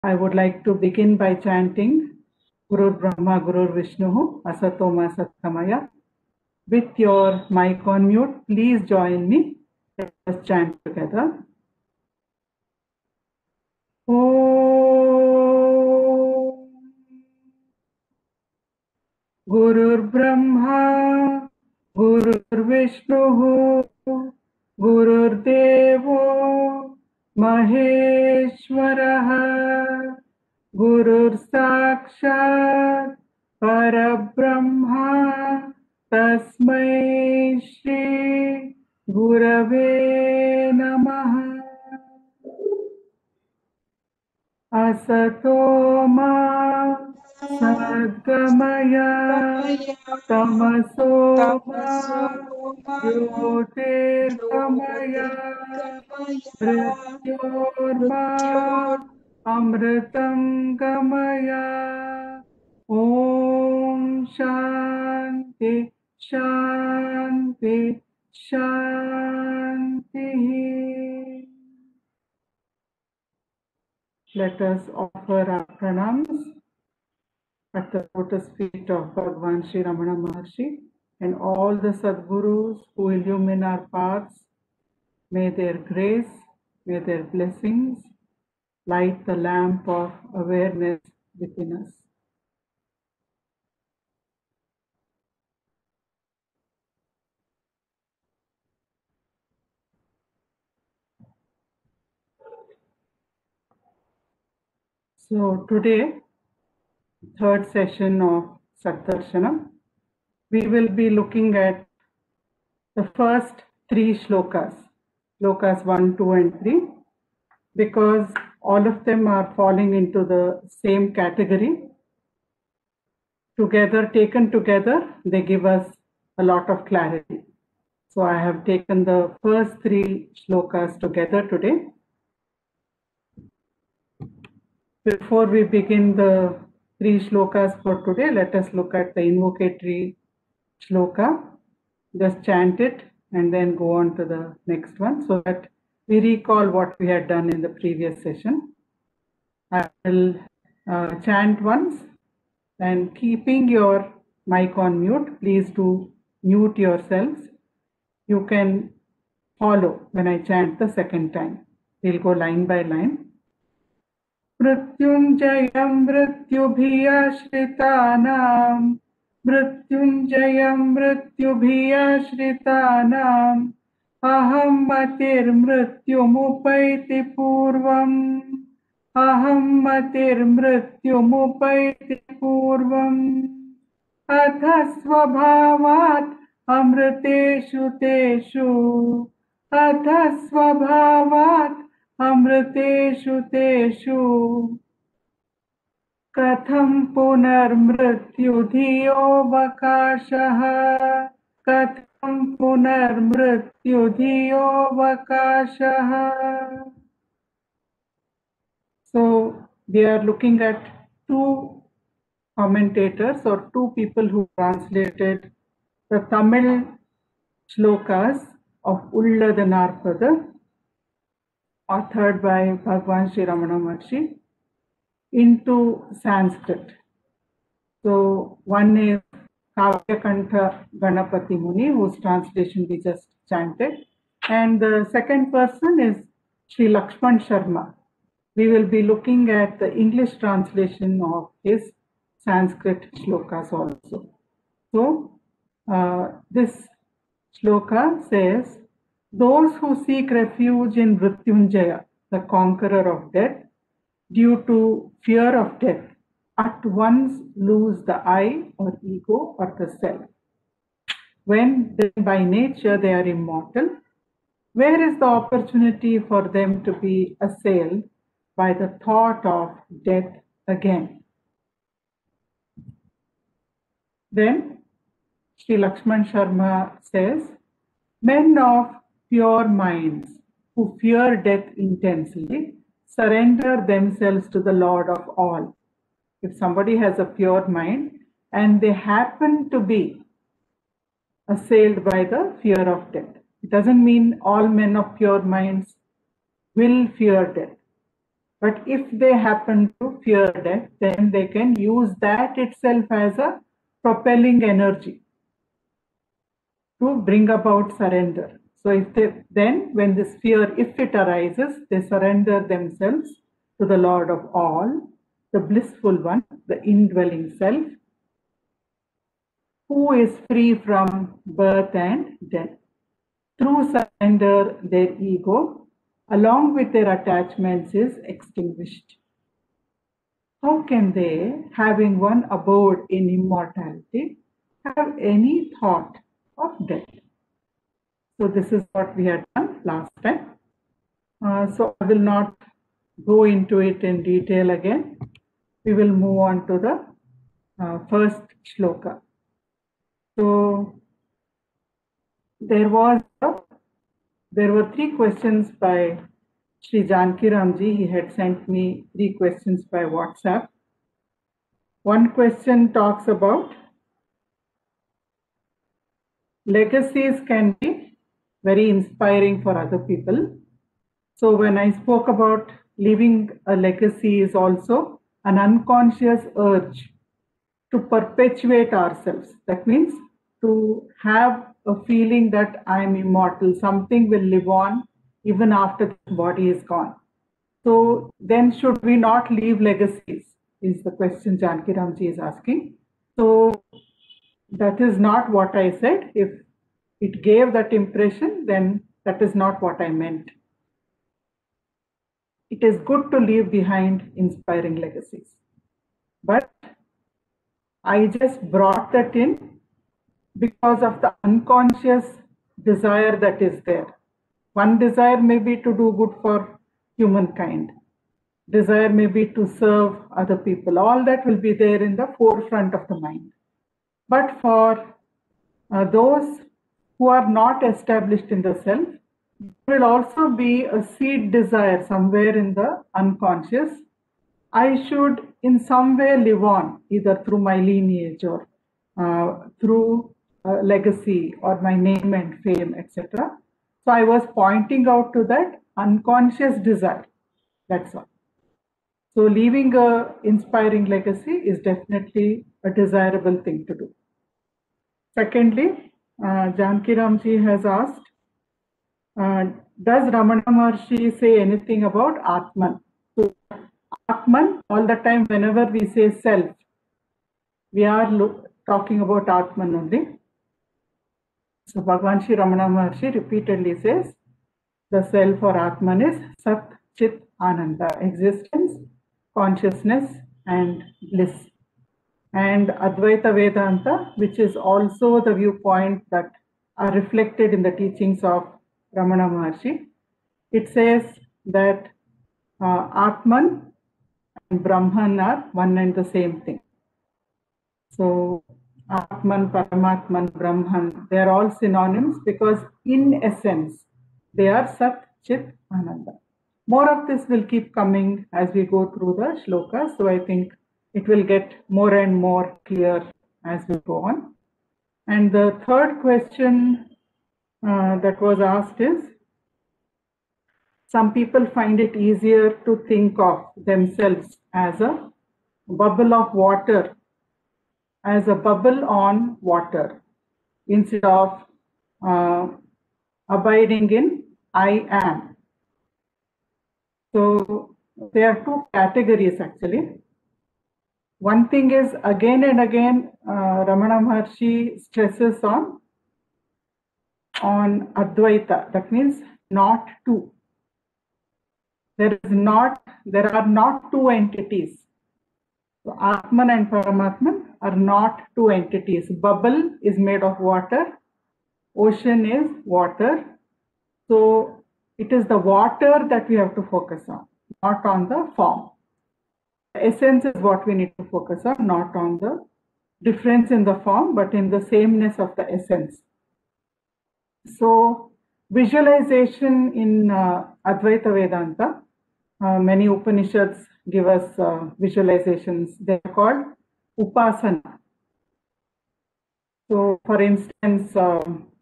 I would like to begin by chanting Gurur Brahma, Gurur Vishnu, Asatoma Satkamaya. With your mic on mute, please join me. Let us chant together. Om Gurur Brahma, Gurur Vishnu, Gurur Devo, Maheshwaraha, Gurur Sakshat, Parabrahma, Tasmai Shri Gurave Namaha. Asato Ma Sadgamaya Tamaso Ma Jyotirgamaya Mrityorma Amritam Gamaya. Om Shanti Shanti Shanti. Let us offer our pranams at the lotus feet of Bhagavan Sri Ramana Maharshi and all the Sadgurus who illumine our paths. May their grace, may their blessings light the lamp of awareness within us. So today, third session of Satdarshanam, we will be looking at the first three shlokas, shlokas 1, 2 and 3, because all of them are falling into the same category. Together, taken together, they give us a lot of clarity. So I have taken the first three shlokas together today. Before we begin the three shlokas for today, let us look at the invocatory shloka. Just chant it and then go on to the next one so that we recall what we had done in the previous session. I will chant once, and keeping your mic on mute, please do mute yourselves. You can follow when I chant the second time. We'll go line by line. Mrityunjayam mrityubhiyashritanam Mrityunjayam mrityubhiyashritanam Aham matir mrityumupaiti purvam Aham matir mrityumupaiti purvam Atha svabhavat amriteshu teshu Atha svabhavat amriteshu teshu Katham punarmrityu dhiyo vakashaha Katham punarmrityu dhiyo vakashaha. So we are looking at two commentators or two people who translated the Tamil shlokas of Ulladu Narpadu, authored by Bhagavan Sri Ramana Maharshi, into Sanskrit. So one is Kavyakantha Ganapati Muni, whose translation we just chanted, and the second person is Sri Lakshman Sharma. We will be looking at the English translation of his Sanskrit shlokas also. So this shloka says, those who seek refuge in Mrityunjaya, the conqueror of death, due to fear of death, at once lose the I or ego or the self. When by nature they are immortal, where is the opportunity for them to be assailed by the thought of death again? Then Sri Lakshman Sharma says, men of pure minds who fear death intensely surrender themselves to the Lord of all. If somebody has a pure mind and they happen to be assailed by the fear of death, it doesn't mean all men of pure minds will fear death. But if they happen to fear death, then they can use that itself as a propelling energy to bring about surrender. So if they, then when this fear, if it arises, they surrender themselves to the Lord of all, the blissful one, the indwelling self, who is free from birth and death. Through surrender, their ego, along with their attachments, is extinguished. How can they, having one abode in immortality, have any thought of death? So this is what we had done last time. So I will not go into it in detail again. We will move on to the first shloka. So there were 3 questions by Sri Janki Ramji. He had sent me 3 questions by WhatsApp. One question talks about legacies can be very inspiring for other people. So when I spoke about leaving a legacy is also an unconscious urge to perpetuate ourselves. That means to have a feeling that I am immortal, something will live on even after the body is gone. So then should we not leave legacies, is the question Janki Ramji is asking. So that is not what I said. If it gave that impression, then that is not what I meant. It is good to leave behind inspiring legacies. But I just brought that in because of the unconscious desire that is there. One desire may be to do good for humankind. Desire may be to serve other people. All that will be there in the forefront of the mind. But for those who are not established in the self, there will also be a seed desire somewhere in the unconscious. I should in some way live on, either through my lineage or through legacy or my name and fame, etc. So I was pointing out to that unconscious desire. That's all. So leaving a inspiring legacy is definitely a desirable thing to do. Secondly, Janki Ramji has asked, does Ramana Maharshi say anything about Atman? So Atman, all the time whenever we say self, we are talking about Atman only. So Bhagavan Shri Ramana Maharshi repeatedly says, the self or Atman is Sat Chit Ananda, existence, consciousness and bliss. And Advaita Vedanta, which is also the viewpoint that are reflected in the teachings of Ramana Maharshi, it says that Atman and Brahman are one and the same thing. So Atman, Paramatman, Brahman, they are all synonyms because in essence, they are Sat, Chit, Ananda. More of this will keep coming as we go through the shlokas. So I think it will get more and more clear as we go on. And the third question that was asked is, some people find it easier to think of themselves as a bubble of water, as a bubble on water, instead of abiding in I am. So there are 2 categories actually. One thing is, again and again, Ramana Maharshi stresses on Advaita. That means not two. There are not 2 entities. So Atman and Paramatman are not 2 entities. Bubble is made of water. Ocean is water. So it is the water that we have to focus on, not on the form. The essence is what we need to focus on, not on the difference in the form, but in the sameness of the essence. So visualization in Advaita Vedanta, many Upanishads give us visualizations. They are called upasana. So for instance,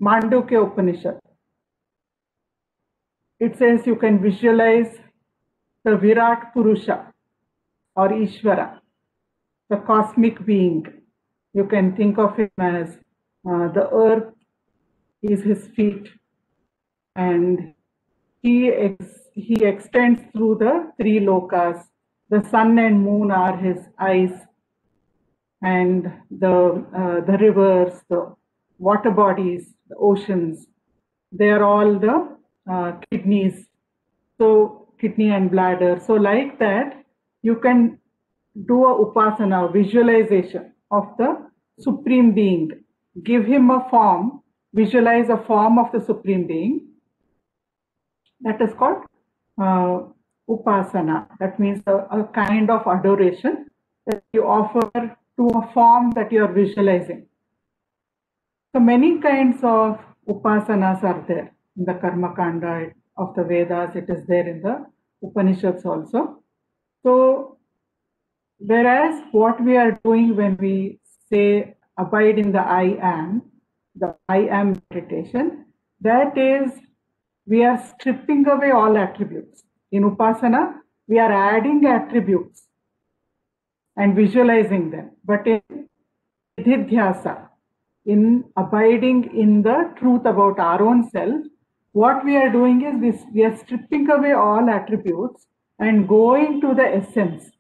Mandukya Upanishad, it says you can visualize the Virat Purusha or Ishvara, the cosmic being. You can think of him as the earth is his feet, and he extends through the three lokas. The sun and moon are his eyes, and the rivers, the water bodies, the oceans, they are all the kidneys. So kidney and bladder. So like that, you can do a upasana, visualization of the Supreme Being. Give him a form, visualize a form of the Supreme Being. That is called upasana. That means a kind of adoration that you offer to a form that you are visualizing. So many kinds of upasanas are there in the Karma Kanda of the Vedas. It is there in the Upanishads also. So whereas what we are doing when we say abide in the I am meditation, that is, we are stripping away all attributes. In Upasana, we are adding attributes and visualizing them. But in Nididhyasa, in abiding in the truth about our own self, what we are doing is this: we are stripping away all attributes and going to the essence.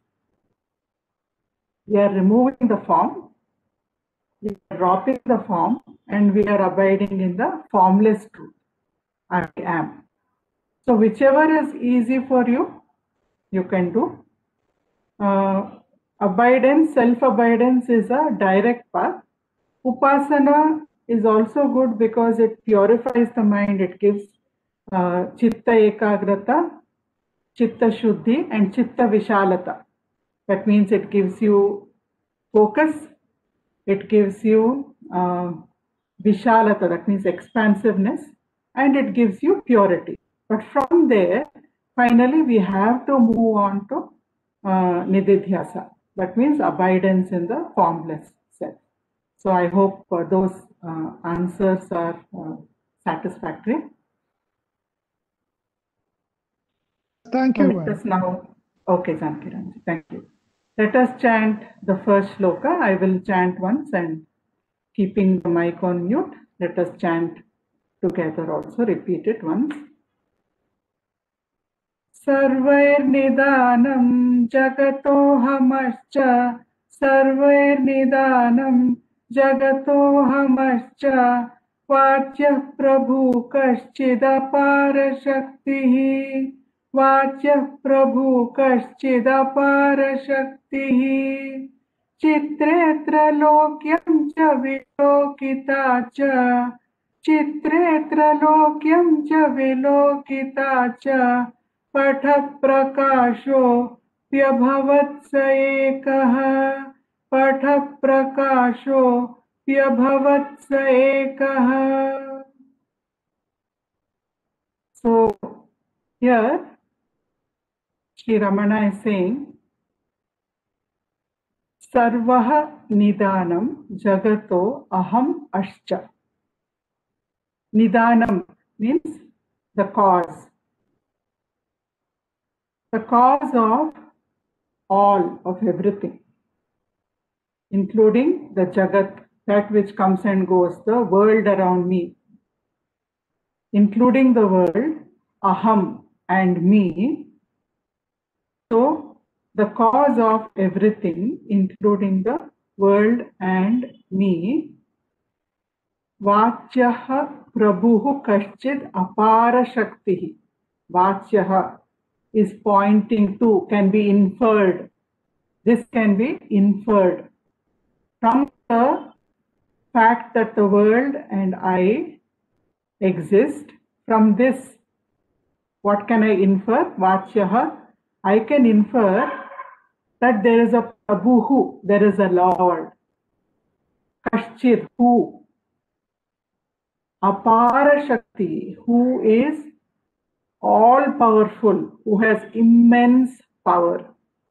We are removing the form, we are dropping the form, and we are abiding in the formless truth. I am. So whichever is easy for you, you can do. Abidance, self-abidance is a direct path. Upasana is also good because it purifies the mind. It gives chitta ekagrata, chitta shuddhi, and chitta vishalata. That means it gives you focus, it gives you vishalata, that means expansiveness, and it gives you purity. But from there, finally, we have to move on to nididhyasa. That means abidance in the formless self. So I hope those answers are satisfactory. Thank you. Let us now, okay, Jankiranji, thank you. Let us chant the first shloka. I will chant once, and keeping the mic on mute, let us chant together also. Repeat it once. Sarvairnidanam jagatohamascha, Sarvairnidanam jagatohamascha, Vachya prabhu kaschidapara shaktihi, Vachya prabhu kaschidapara shaktihi, Chitre tralokyam cha vilokita cha, Chitre tralokyam cha vilokita cha, पठ प्रकाशो प्यभवत्स एकः, पठ प्रकाशो प्यभवत्स एकः. So here Sri Ramana is saying, Sarvah nidanam jagato aham ascha. Nidanam means the cause. The cause of all, of everything, including the Jagat, that which comes and goes, the world around me, including the world, Aham, and me. So, the cause of everything, including the world and me, Vachyaha Prabhuhu Kaschid Apara Shaktihi. Vachyaha is pointing to, can be inferred. This can be inferred from the fact that the world and I exist. From this, what can I infer? Vachyaha, I can infer that there is a Prabhuhu, there is a Lord. Kaschid, who? Apara Shakti, who is all powerful, who has immense power.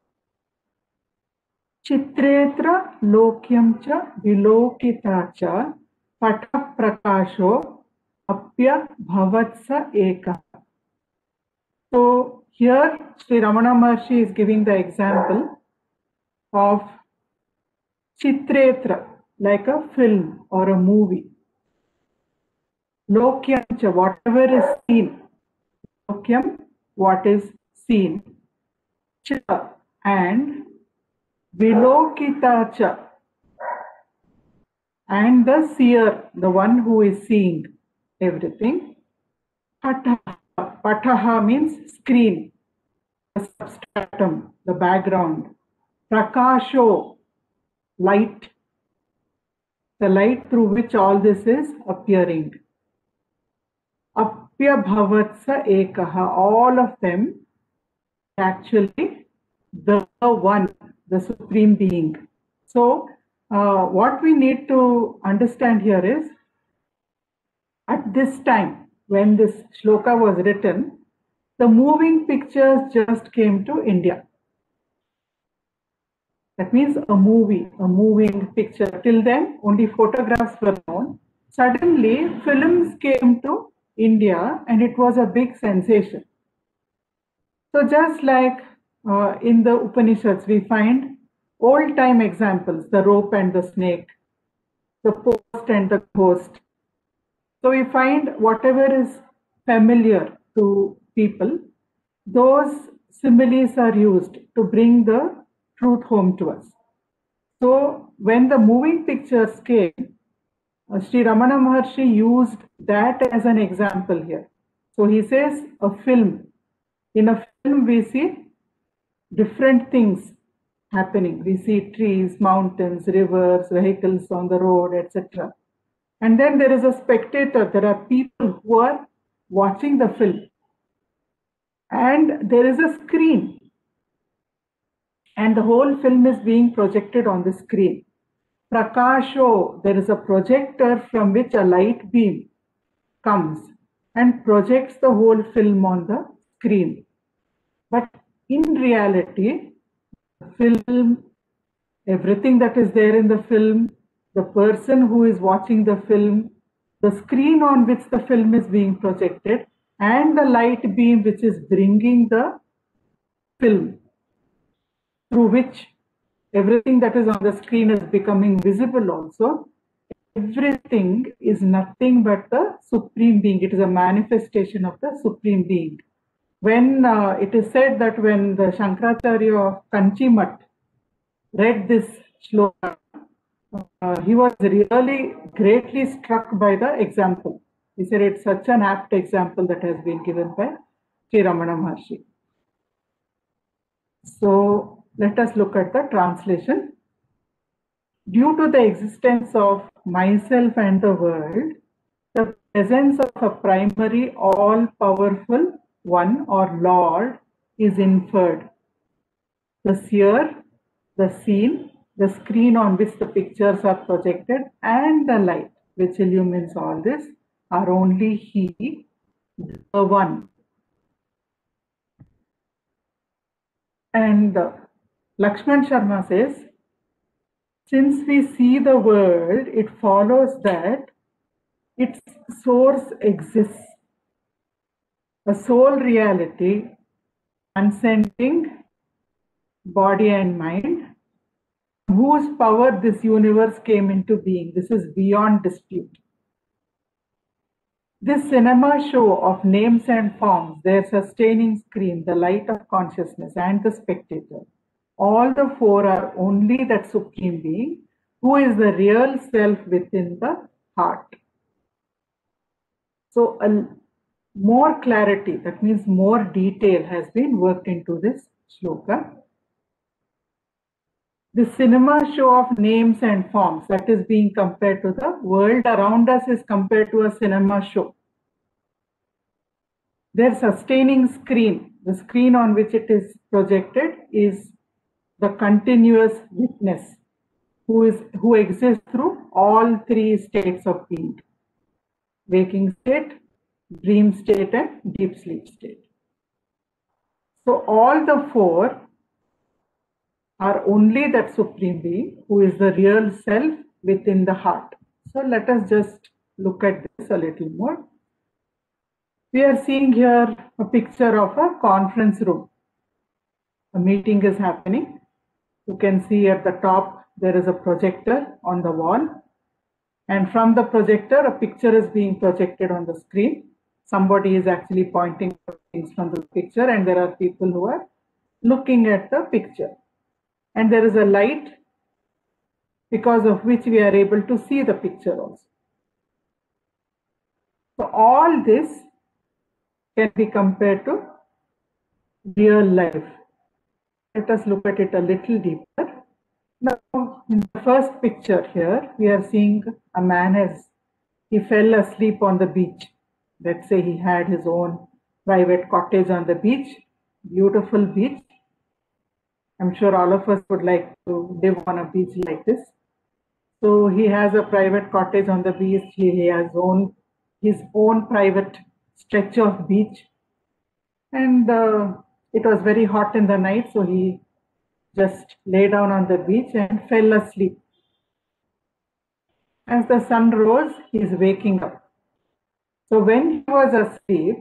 Chitretra lokyam cha vilokita cha patha prakasho apya bhavatsa eka. So Here, Sri Ramana Maharshi is giving the example of Chitretra, like a film or a movie. Lokyamcha, whatever is seen. Lokyam, what is seen. Cha, and Vilokitacha, and the seer, the one who is seeing everything. Pataha, pataha means screen, the substratum, the background. Prakasho, light, the light through which all this is appearing. Apya bhavatsa ekaha, all of them actually the one, the Supreme Being. So, what we need to understand here is, at this time, when this shloka was written, the moving pictures just came to India. That means a movie, a moving picture. Till then, only photographs were known. Suddenly, films came to India and it was a big sensation. So just like in the Upanishads, we find old-time examples, the rope and the snake, the post and the ghost. So we find whatever is familiar to people, those similes are used to bring the truth home to us. So when the moving pictures came, Sri Ramana Maharshi used that as an example here. So he says a film. In a film we see different things happening. We see trees, mountains, rivers, vehicles on the road, etc. And then there is a spectator. There are people who are watching the film. And there is a screen. And the whole film is being projected on the screen. Prakasho, there is a projector from which a light beam comes and projects the whole film on the screen. But in reality, the film, everything that is there in the film, the person who is watching the film, the screen on which the film is being projected, and the light beam which is bringing the film, through which everything that is on the screen is becoming visible also. Everything is nothing but the Supreme Being. It is a manifestation of the Supreme Being. When it is said that when the Shankaracharya of Kanchimat read this shloka, he was really greatly struck by the example. He said it's such an apt example that has been given by Sri Ramana Maharshi. So let us look at the translation. Due to the existence of myself and the world, the presence of a primary all-powerful one or Lord is inferred. The seer, the seen, the screen on which the pictures are projected, and the light which illumines all this are only He, the One. And Lakshman Sharma says, since we see the world, it follows that its source exists, a sole reality, transcending body and mind, whose power this universe came into being. This is beyond dispute. This cinema show of names and forms, their sustaining screen, the light of consciousness, and the spectator, all the four are only that Supreme Being who is the real self within the heart. So more clarity, that means more detail, has been worked into this shloka. The cinema show of names and forms that is being compared to the world around us is compared to a cinema show. Their sustaining screen, the screen on which it is projected, is the continuous witness who exists through all three states of being: waking state, dream state, and deep sleep state. So all the four are only that Supreme Being who is the real self within the heart. So let us just look at this a little more. We are seeing here a picture of a conference room. A meeting is happening. You can see at the top there is a projector on the wall, and from the projector a picture is being projected on the screen. Somebody is actually pointing things from the picture, and there are people who are looking at the picture. And there is a light because of which we are able to see the picture also. So all this can be compared to real life. Let us look at it a little deeper. Now, in the first picture here, we are seeing a man as he fell asleep on the beach. Let's say he had his own private cottage on the beach, beautiful beach. I'm sure all of us would like to live on a beach like this. So he has a private cottage on the beach. He has his own private stretch of beach. And it was very hot in the night, so he just lay down on the beach and fell asleep. As the sun rose, he is waking up. So when he was asleep,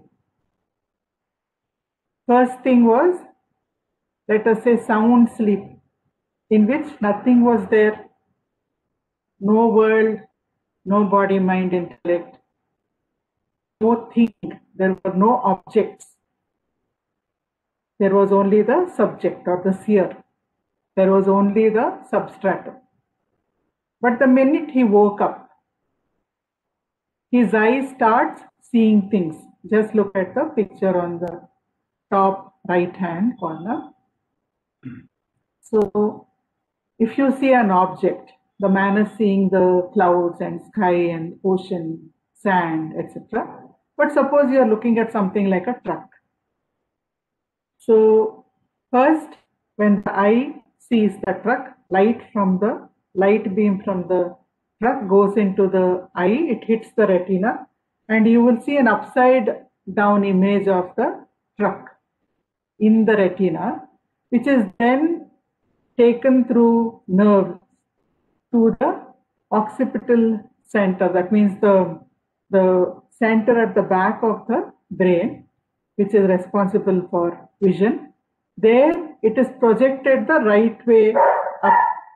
first thing was, let us say, sound sleep, in which nothing was there, no world, no body, mind, intellect, no thing, there were no objects. There was only the subject or the seer. There was only the substratum. But the minute he woke up, his eyes starts seeing things. Just look at the picture on the top right hand corner. So if you see an object, the man is seeing the clouds and sky and ocean, sand, etc. But suppose you are looking at something like a truck. So first, when the eye sees the truck, light beam from the truck goes into the eye, it hits the retina, and you will see an upside down image of the truck in the retina, which is then taken through nerves to the occipital center. That means the center at the back of the brain, which is responsible for vision. There it is projected the right way up.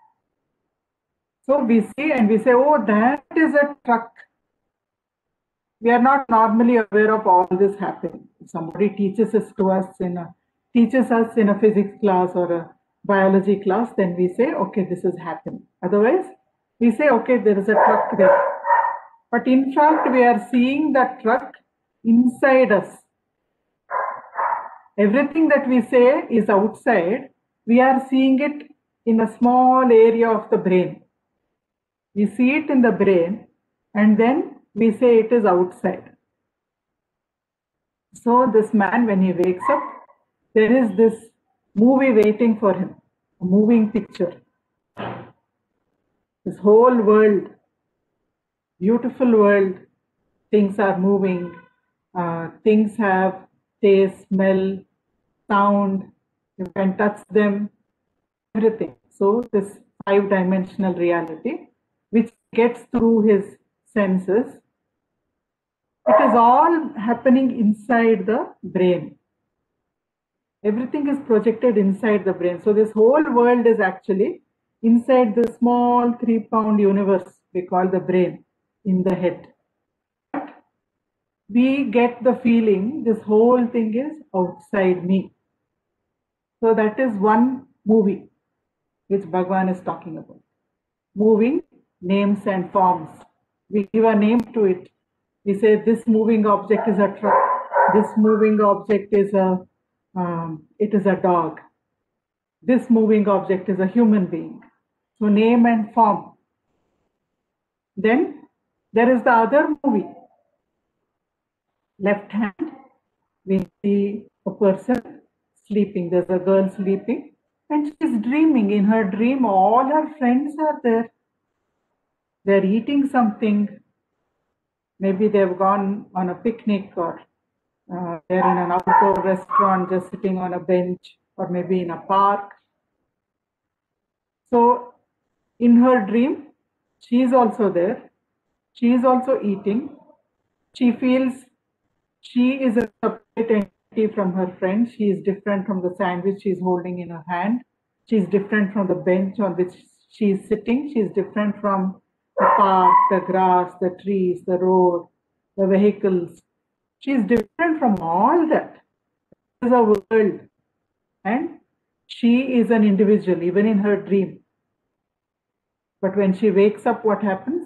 So we see and we say, oh, that is a truck. We are not normally aware of all this happening. If somebody teaches us in a physics class or a biology class, then we say, okay, this is happening. Otherwise, we say, okay, there is a truck there. But in fact, we are seeing that truck inside us. Everything that we say is outside. We are seeing it in a small area of the brain. We see it in the brain, and then we say it is outside. So this man, when he wakes up, there is this movie waiting for him, a moving picture. This whole world, beautiful world, things are moving, things have taste, smell, sound, you can touch them, everything. So this 5-dimensional reality, which gets through his senses, it is all happening inside the brain. Everything is projected inside the brain. So this whole world is actually inside the small 3-pound universe we call the brain in the head. But we get the feeling this whole thing is outside me. So that is one movie which Bhagavan is talking about. Moving names and forms. We give a name to it. We say this moving object is a truck. This moving object is a dog. This moving object is a human being. So name and form. Then there is the other movie. Left hand, we see a person sleeping. There's a girl sleeping and she's dreaming. In her dream, all her friends are there. They're eating something. Maybe they've gone on a picnic, or they're in an outdoor restaurant just sitting on a bench, or maybe in a park. So in her dream, she is also there. She is also eating. She feels She is a separate entity from her friend. She is different from the sandwich she is holding in her hand. She is different from the bench on which she is sitting. She is different from the park, the grass, the trees, the road, the vehicles. She is different from all that. It is a world. And she is an individual, even in her dream. But when she wakes up, what happens?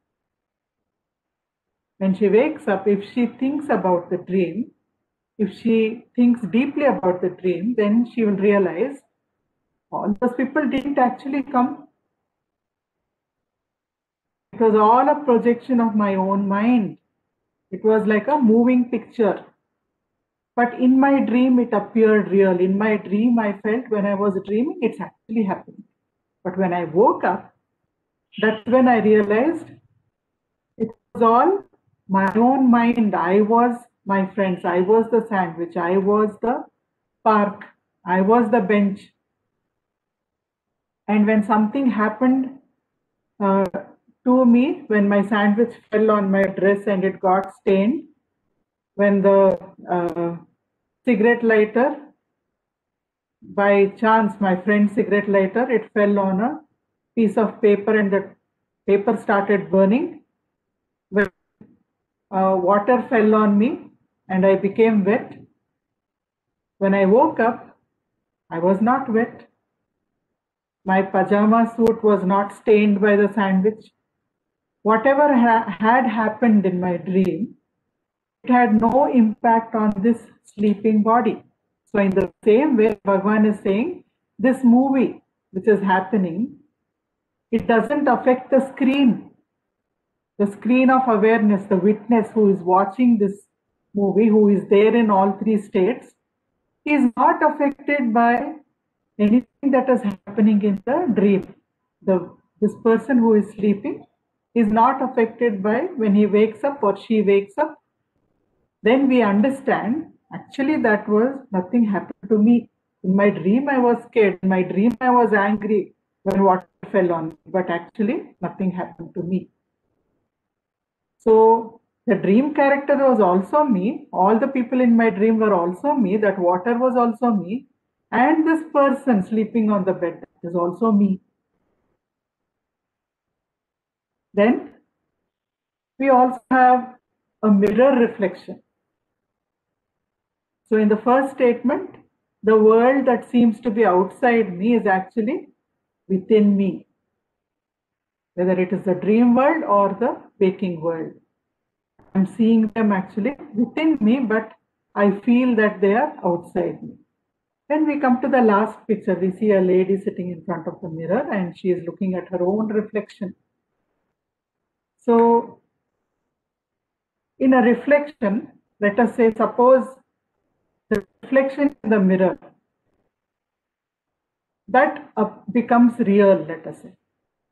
When she wakes up, if she thinks about the dream, if she thinks deeply about the dream, then she will realize all those people didn't actually come. It was all a projection of my own mind. It was like a moving picture. But in my dream, it appeared real. In my dream, I felt when I was dreaming, it's actually happening. But when I woke up, that's when I realized it was all my own mind. I was my friends. I was the sandwich. I was the park. I was the bench. And when something happened to me, when my sandwich fell on my dress and it got stained, when the cigarette lighter, by chance, my friend's cigarette lighter, it fell on a piece of paper and the paper started burning. When water fell on me and I became wet. When I woke up, I was not wet. My pajama suit was not stained by the sandwich. Whatever had happened in my dream, it had no impact on this sleeping body. So in the same way, Bhagavan is saying, this movie which is happening, it doesn't affect the screen of awareness, the witness who is watching this movie, who is there in all three states, is not affected by anything that is happening in the dream. This person who is sleeping is not affected by when he wakes up or she wakes up. Then we understand, actually that was nothing happened to me. In my dream I was scared, in my dream I was angry when water fell on me, but actually nothing happened to me. So the dream character was also me, all the people in my dream were also me, that water was also me, and this person sleeping on the bed is also me. Then we also have a mirror reflection. So in the first statement, the world that seems to be outside me is actually within me, whether it is the dream world or the waking world. I'm seeing them actually within me, but I feel that they are outside me. When we come to the last picture, we see a lady sitting in front of the mirror and she is looking at her own reflection. So in a reflection, let us say, suppose the reflection in the mirror, that becomes real, let us say.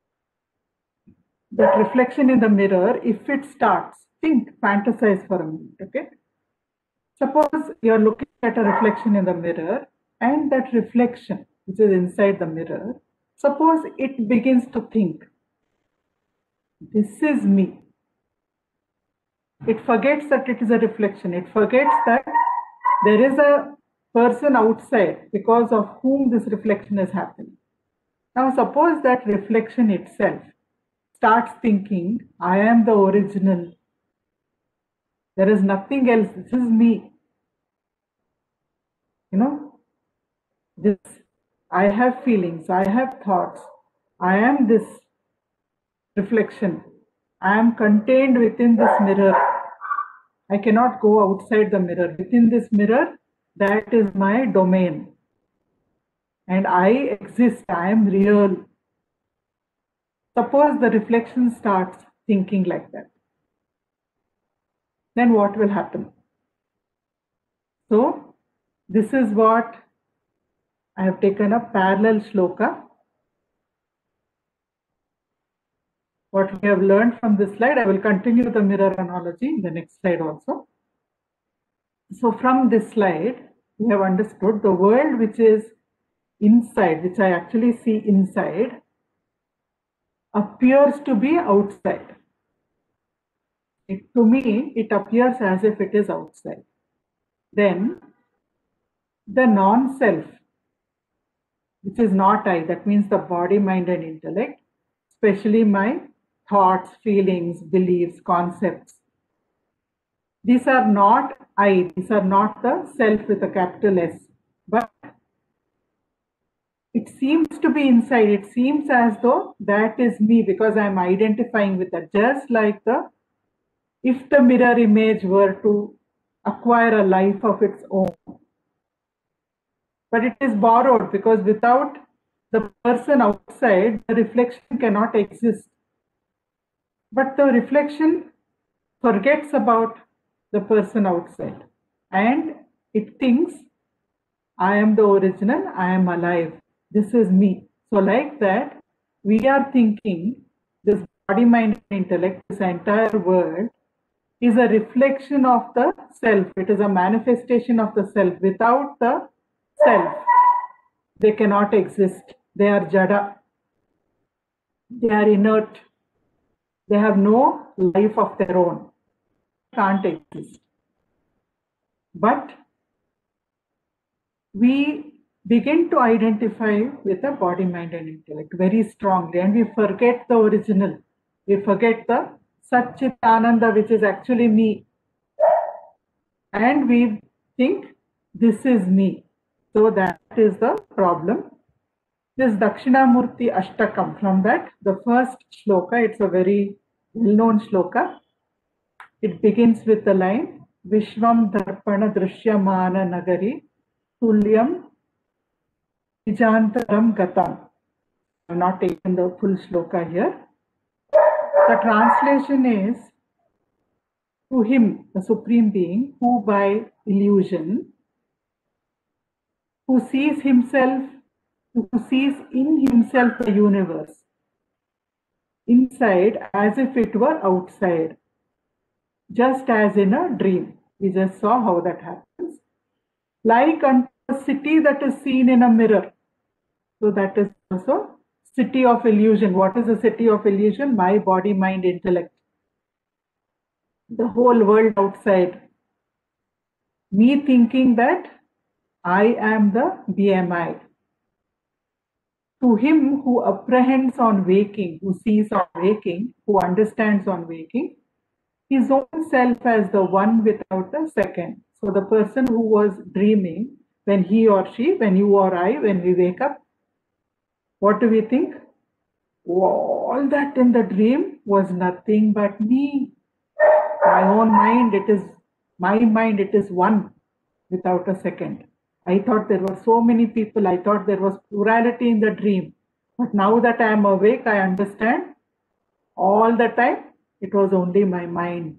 That reflection in the mirror, if it starts, fantasize for a minute, okay? Suppose you're looking at a reflection in the mirror and that reflection, which is inside the mirror, suppose it begins to think, this is me. It forgets that it is a reflection. It forgets that there is a person outside because of whom this reflection is happening. Now suppose that reflection itself starts thinking, I am the original. There is nothing else. This is me. This, I have feelings, I have thoughts. I am this reflection. I am contained within this mirror. I cannot go outside the mirror. Within this mirror, that is my domain. And I exist. I am real. Suppose the reflection starts thinking like that. Then what will happen? So, this is what I have taken a parallel shloka. What we have learned from this slide, I will continue the mirror analogy in the next slide also. So from this slide, we have understood the world which is inside, which I actually see inside, appears to be outside. To me, it appears as if it is outside. Then the non-self, which is not I, that means the body, mind, and intellect, especially my thoughts, feelings, beliefs, concepts. These are not I, these are not the self with a capital S, but it seems to be inside. It seems as though that is me because I'm identifying with that. Just like if the mirror image were to acquire a life of its own. But it is borrowed because without the person outside, the reflection cannot exist. But the reflection forgets about the person outside and it thinks, I am the original, I am alive, this is me. So like that, we are thinking this body, mind, and intellect, this entire world is a reflection of the self. It is a manifestation of the self. Without the self, they cannot exist. They are jada. They are inert. They have no life of their own. Can't exist. But we begin to identify with the body, mind, and intellect very strongly, and we forget the original. We forget the Satchitananda, which is actually me. And we think this is me. So that is the problem. This Dakshinamurti Ashtakam, from that, the first shloka, it's a very well-known shloka. It begins with the line, Vishvam Darpana Drishyamana Nagari Tulyam Vijantaram Gatam. I have not taken the full shloka here. The translation is, to him, the Supreme Being, who by illusion, who sees himself, who sees in himself the universe, inside as if it were outside, just as in a dream. We just saw how that happens. Like unto a city that is seen in a mirror. So that is also city of illusion. What is a city of illusion? My body, mind, intellect. The whole world outside. Me thinking that I am the BMI. To him who apprehends on waking, who sees on waking, who understands on waking, his own self as the one without the second. So the person who was dreaming, when he or she, when you or I, when we wake up, what do we think? All that in the dream was nothing but me. My own mind, it is my mind, it is one without a second. I thought there were so many people, I thought there was plurality in the dream. But now that I am awake, I understand all the time it was only my mind.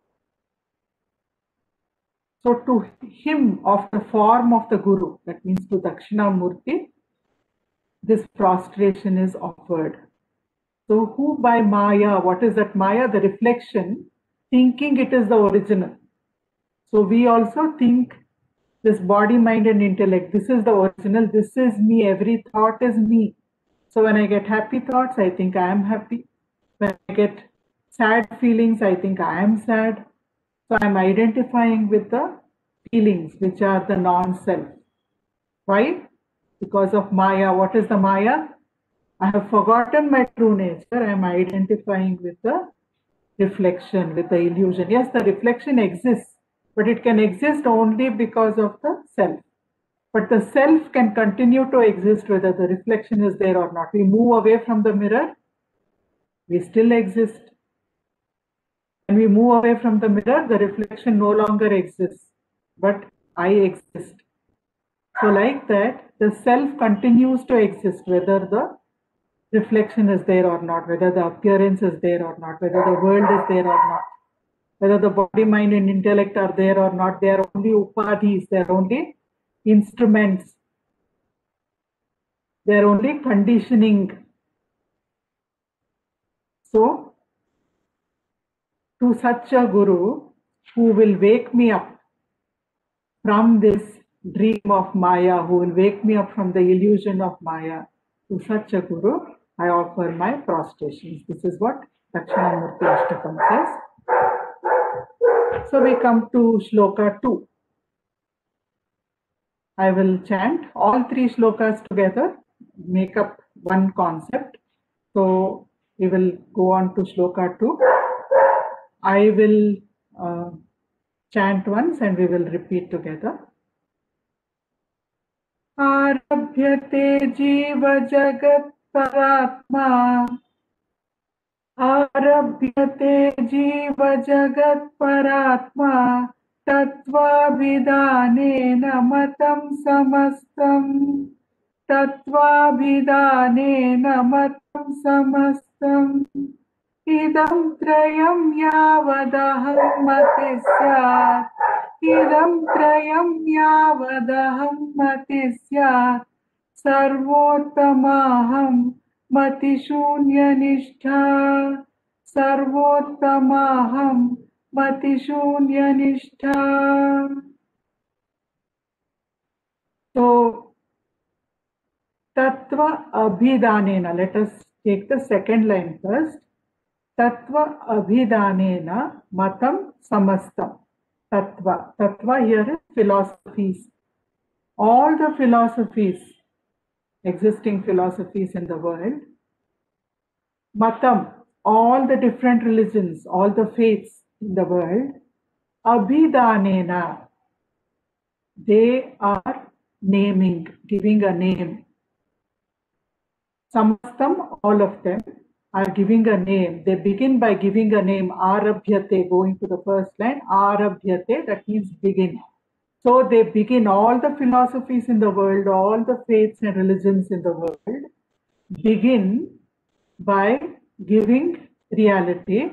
So to him of the form of the Guru, that means to Dakshinamurti, this prostration is offered. So who by Maya, what is that Maya? The reflection, thinking it is the original. So we also think this body, mind, and intellect, this is the original, this is me, every thought is me. So when I get happy thoughts, I think I am happy. When I get sad feelings, I think I am sad. So I'm identifying with the feelings, which are the non-self. Why? Because of Maya. What is the Maya? I have forgotten my true nature. I am identifying with the reflection, with the illusion. Yes, the reflection exists, but it can exist only because of the self. But the self can continue to exist whether the reflection is there or not. We move away from the mirror, we still exist. When we move away from the mirror, the reflection no longer exists, but I exist. So like that, the self continues to exist whether the reflection is there or not, whether the appearance is there or not, whether the world is there or not, whether the body, mind, and intellect are there or not. They are only upadhis, they are only instruments, they are only conditioning. So, to such a Guru who will wake me up from this dream of Maya, who will wake me up from the illusion of Maya, to such a Guru, I offer my prostrations. This is what Dakshinamurti Ashtakam says. So we come to Shloka 2. I will chant all three shlokas together, make up one concept. So we will go on to Shloka 2. I will chant once and we will repeat together. आरभ्यते जीव जगत् परात्मा आरभ्यते जीव जगत् परात्मा तत्त्वाभिधानेन मतं समस्तम् तत्त्वाभिधानेन मतं समस्तम् इदं त्रयं यावदहं मति स्यात् इदं त्रयं यावदहं मति स्यात् सर्वोत्तमाहं मतिशून्यनिष्ठा सर्वोत्तमाहं मतिशून्यनिष्ठा. So tattva abhidanena, let us take the second line first. Tattva abhidanena matam samastam. Tattva here is philosophies. All the philosophies, existing philosophies in the world. Matam, all the different religions, all the faiths in the world. Abhidanena, they are naming, giving a name. Samastam, all of them are giving a name. They begin by giving a name. Arabhyate, going to the first line. Arabhyate, that means begin. So they begin, all the philosophies in the world, all the faiths and religions in the world begin by giving reality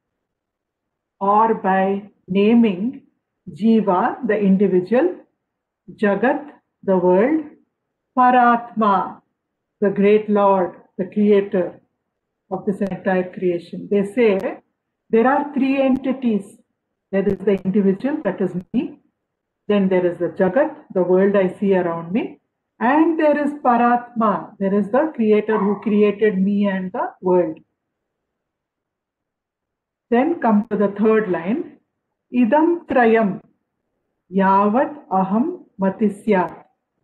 or by naming Jiva, the individual, Jagat, the world, Paratma, the great Lord, the creator of this entire creation. They say there are three entities. There is the individual, that is me. Then there is the Jagat, the world I see around me. And there is Paratma, there is the creator who created me and the world. Then come to the third line. Idam trayam yavat aham matisyat.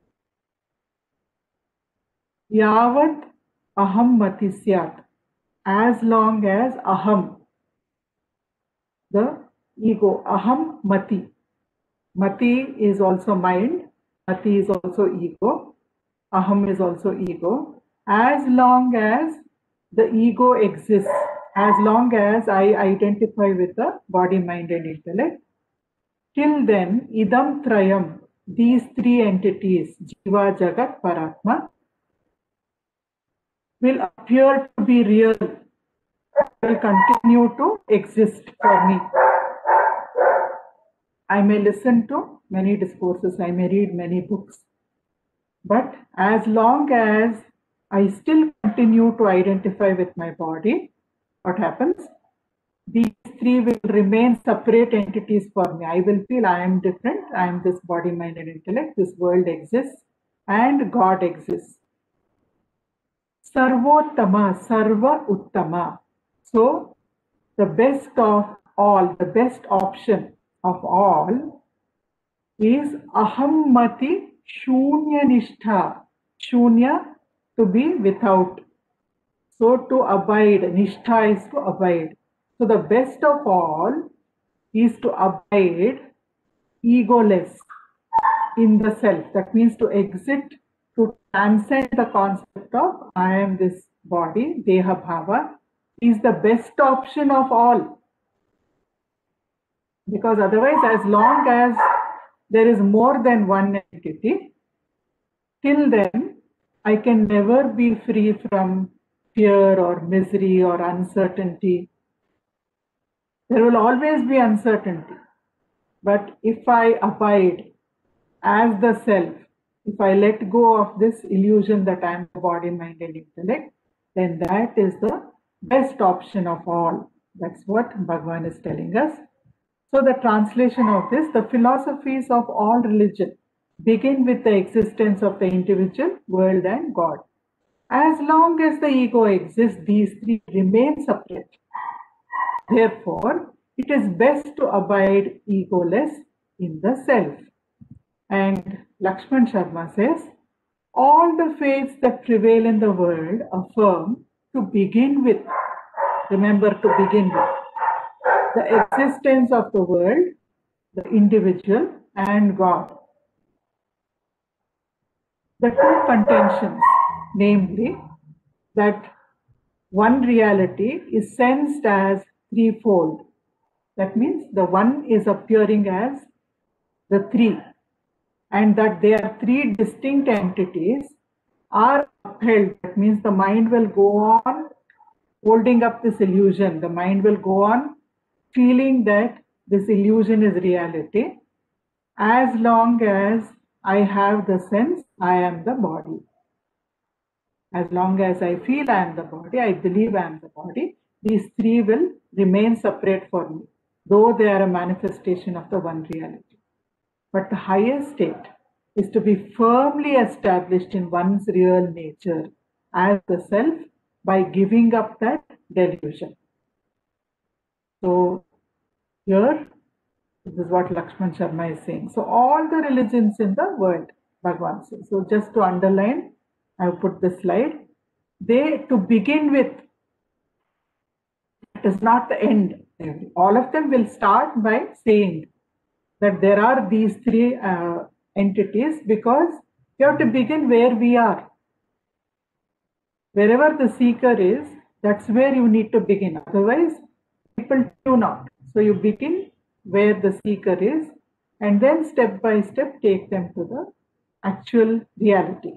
Yavat aham matisyat. As long as aham, the ego, aham mati. Mati is also mind, mati is also ego, aham is also ego. As long as the ego exists, as long as I identify with the body, mind and intellect, till then, idam trayam, these three entities, Jiva, Jagat, Paratma, will appear to be real, will continue to exist for me. I may listen to many discourses, I may read many books, but as long as I still continue to identify with my body, what happens? These three will remain separate entities for me. I will feel I am different, I am this body, mind and intellect, this world exists and God exists. Sarvottama, Sarva Uttama. So the best of all, the best option of all is ahammati shunya nishtha. Shunya, to be without. So to abide, nishtha is to abide. So the best of all is to abide egoless in the self. That means to exit, to transcend the concept of I am this body, Deha Bhava, is the best option of all. Because otherwise, as long as there is more than one entity, till then, I can never be free from fear or misery or uncertainty. There will always be uncertainty. But if I abide as the self, if I let go of this illusion that I am the body, mind and intellect, then that is the best option of all. That's what Bhagavan is telling us. So the translation of this, the philosophies of all religion begin with the existence of the individual, world and God. As long as the ego exists, these three remain separate. Therefore, it is best to abide egoless in the self. And Lakshman Sharma says, all the faiths that prevail in the world affirm to begin with, remember to begin with, the existence of the world, the individual, and God. The two contentions, namely, that one reality is sensed as threefold. That means the one is appearing as the three, and that they are three distinct entities, are upheld. That means the mind will go on holding up this illusion. The mind will go on feeling that this illusion is reality, as long as I have the sense I am the body. As long as I feel I am the body, I believe I am the body, these three will remain separate for me, though they are a manifestation of the one reality. But the highest state is to be firmly established in one's real nature as the self by giving up that delusion. So here, this is what Lakshman Sharma is saying. So all the religions in the world, Bhagavan says. So just to underline, I have put this slide. They, to begin with, it is not the end. All of them will start by saying that there are these three entities, because you have to begin where we are. Wherever the seeker is, that's where you need to begin. Otherwise, people tune out. So you begin where the seeker is, and then step by step take them to the actual reality.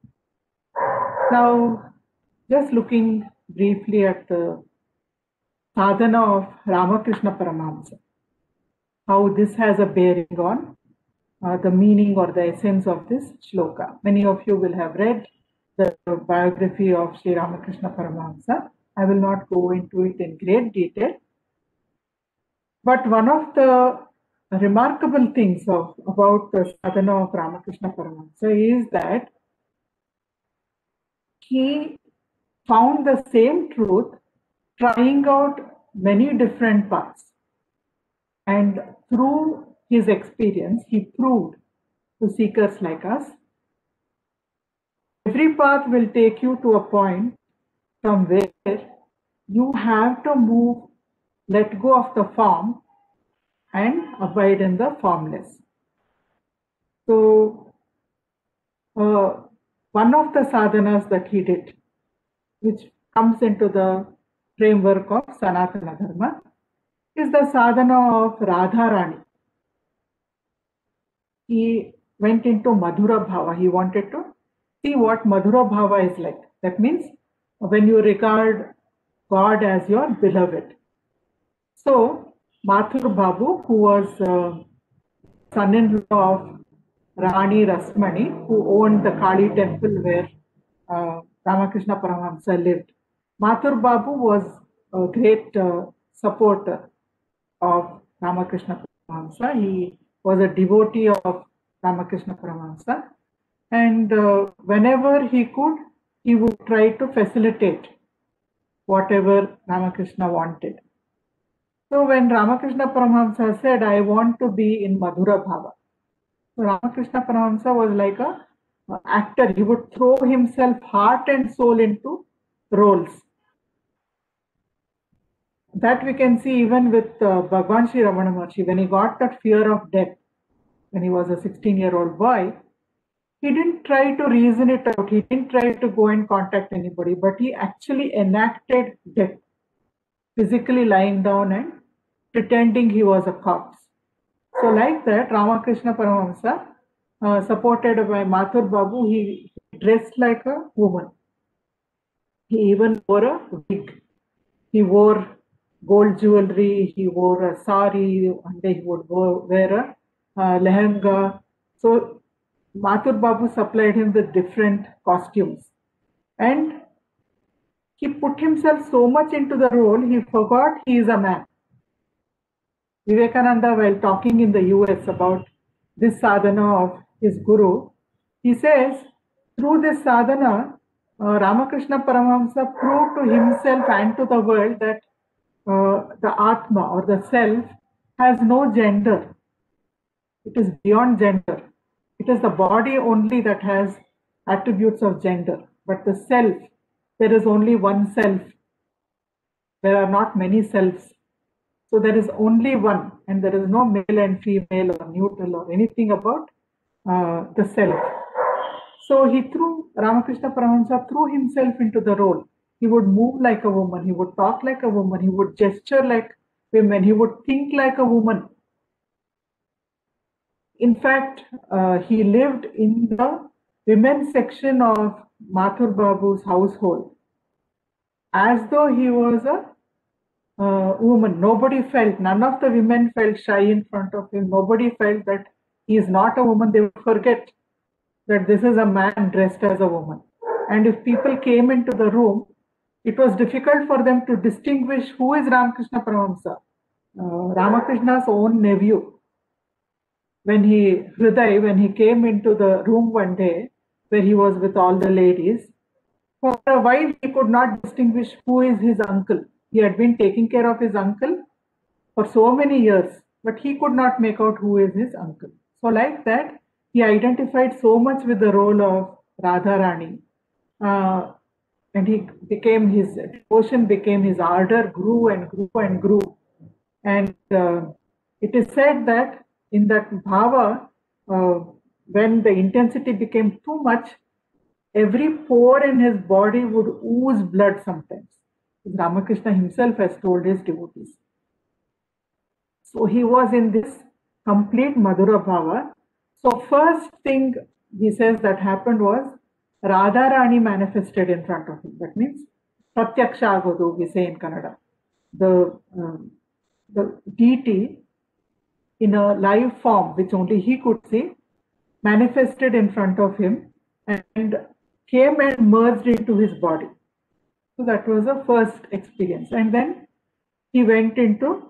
Now, just looking briefly at the sadhana of Ramakrishna Paramahamsa, how this has a bearing on the meaning or the essence of this shloka. Many of you will have read the biography of Sri Ramakrishna Paramahamsa. I will not go into it in great detail. But one of the remarkable things about the sadhana of Ramakrishna Paramahamsa is that he found the same truth trying out many different paths. And through his experience, he proved to seekers like us, every path will take you to a point from where you have to move, let go of the form and abide in the formless. So, one of the sadhanas that he did, which comes into the framework of Sanatana Dharma, is the sadhana of Radharani. He went into Madhura Bhava. He wanted to see what Madhura Bhava is like. That means when you regard God as your beloved. So, Mathur Babu, who was son-in-law of Rani Rasmani, who owned the Kali temple where Ramakrishna Paramahamsa lived, Mathur Babu was a great supporter of Ramakrishna Paramahamsa. He was a devotee of Ramakrishna Paramahamsa, and whenever he could, he would try to facilitate whatever Ramakrishna wanted. So when Ramakrishna Paramahamsa said, I want to be in Madhura Bhava, so Ramakrishna Paramahamsa was like an actor. He would throw himself heart and soul into roles. That we can see even with Bhagwan Sri Ramana Maharshi. When he got that fear of death, when he was a 16-year-old boy, he didn't try to reason it out. He didn't try to go and contact anybody, but he actually enacted death, physically lying down and pretending he was a corpse. So like that, Ramakrishna Paramahamsa, supported by Mathur Babu, he dressed like a woman. He even wore a wig. He wore gold jewelry, he wore a sari, and he would wear a lehenga. So Mathur Babu supplied him with different costumes. And he put himself so much into the role, he forgot he is a man. Vivekananda, while talking in the US about this sadhana of his guru, he says, through this sadhana, Ramakrishna Paramahamsa proved to himself and to the world that the Atma or the self has no gender. It is beyond gender. It is the body only that has attributes of gender. But the self, there is only one self. There are not many selves. So there is only one, and there is no male and female or neutral or anything about the self. So Ramakrishna Paramahamsa threw himself into the role. He would move like a woman, he would talk like a woman, he would gesture like women, he would think like a woman. In fact, he lived in the women's section of Mathur Babu's household as though he was a woman. Nobody felt, none of the women felt shy in front of him. Nobody felt that he is not a woman. They would forget that this is a man dressed as a woman. And if people came into the room, it was difficult for them to distinguish who is Ramakrishna Paramahamsa. Ramakrishna's own nephew, when he came into the room one day where he was with all the ladies, for a while he could not distinguish who is his uncle. He had been taking care of his uncle for so many years, but he could not make out who is his uncle. So like that, he identified so much with the role of Radharani, and his devotion became his ardor, grew and grew and grew. And it is said that in that bhava, when the intensity became too much, every pore in his body would ooze blood sometimes. Ramakrishna himself has told his devotees. So he was in this complete Madhura Bhava. So first thing he says that happened was Radharani manifested in front of him. That means Pratyaksha Agodu, we say in Kannada. The deity in a live form, which only he could see, manifested in front of him and came and merged into his body. So that was the first experience. And then he went into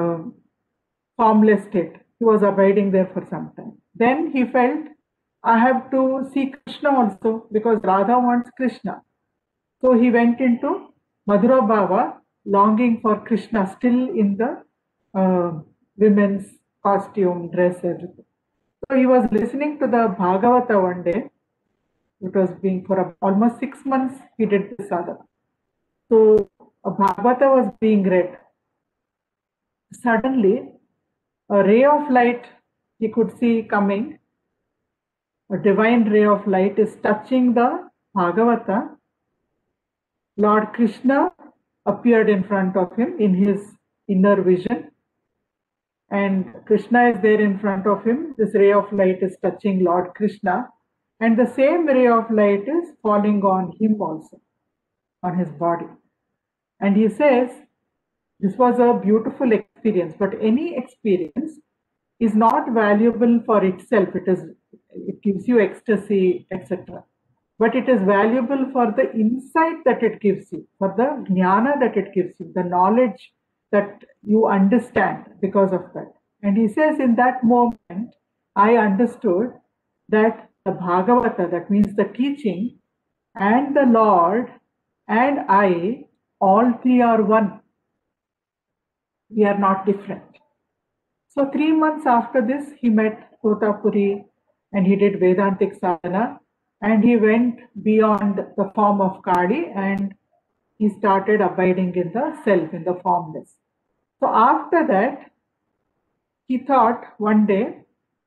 formless state. He was abiding there for some time. Then he felt, I have to see Krishna also because Radha wants Krishna. So he went into Madhura Bhava, longing for Krishna, still in the women's costume, dress, everything. So he was listening to the Bhagavata one day. It was being for almost 6 months he did this sadhana. So a Bhagavata was being read. Suddenly, a ray of light he could see coming. A divine ray of light is touching the Bhagavata. Lord Krishna appeared in front of him in his inner vision. And Krishna is there in front of him. This ray of light is touching Lord Krishna. And the same ray of light is falling on him also, on his body. And he says, this was a beautiful experience, but any experience is not valuable for itself. It gives you ecstasy, etc. But it is valuable for the insight that it gives you, for the jnana that it gives you, the knowledge that you understand because of that. And he says, in that moment, I understood that the Bhagavata, that means the teaching, and the Lord and I, all three are one. We are not different. So 3 months after this, he met Totapuri and he did Vedantic sadhana, and he went beyond the form of Kali and he started abiding in the self, in the formless. So after that, he thought one day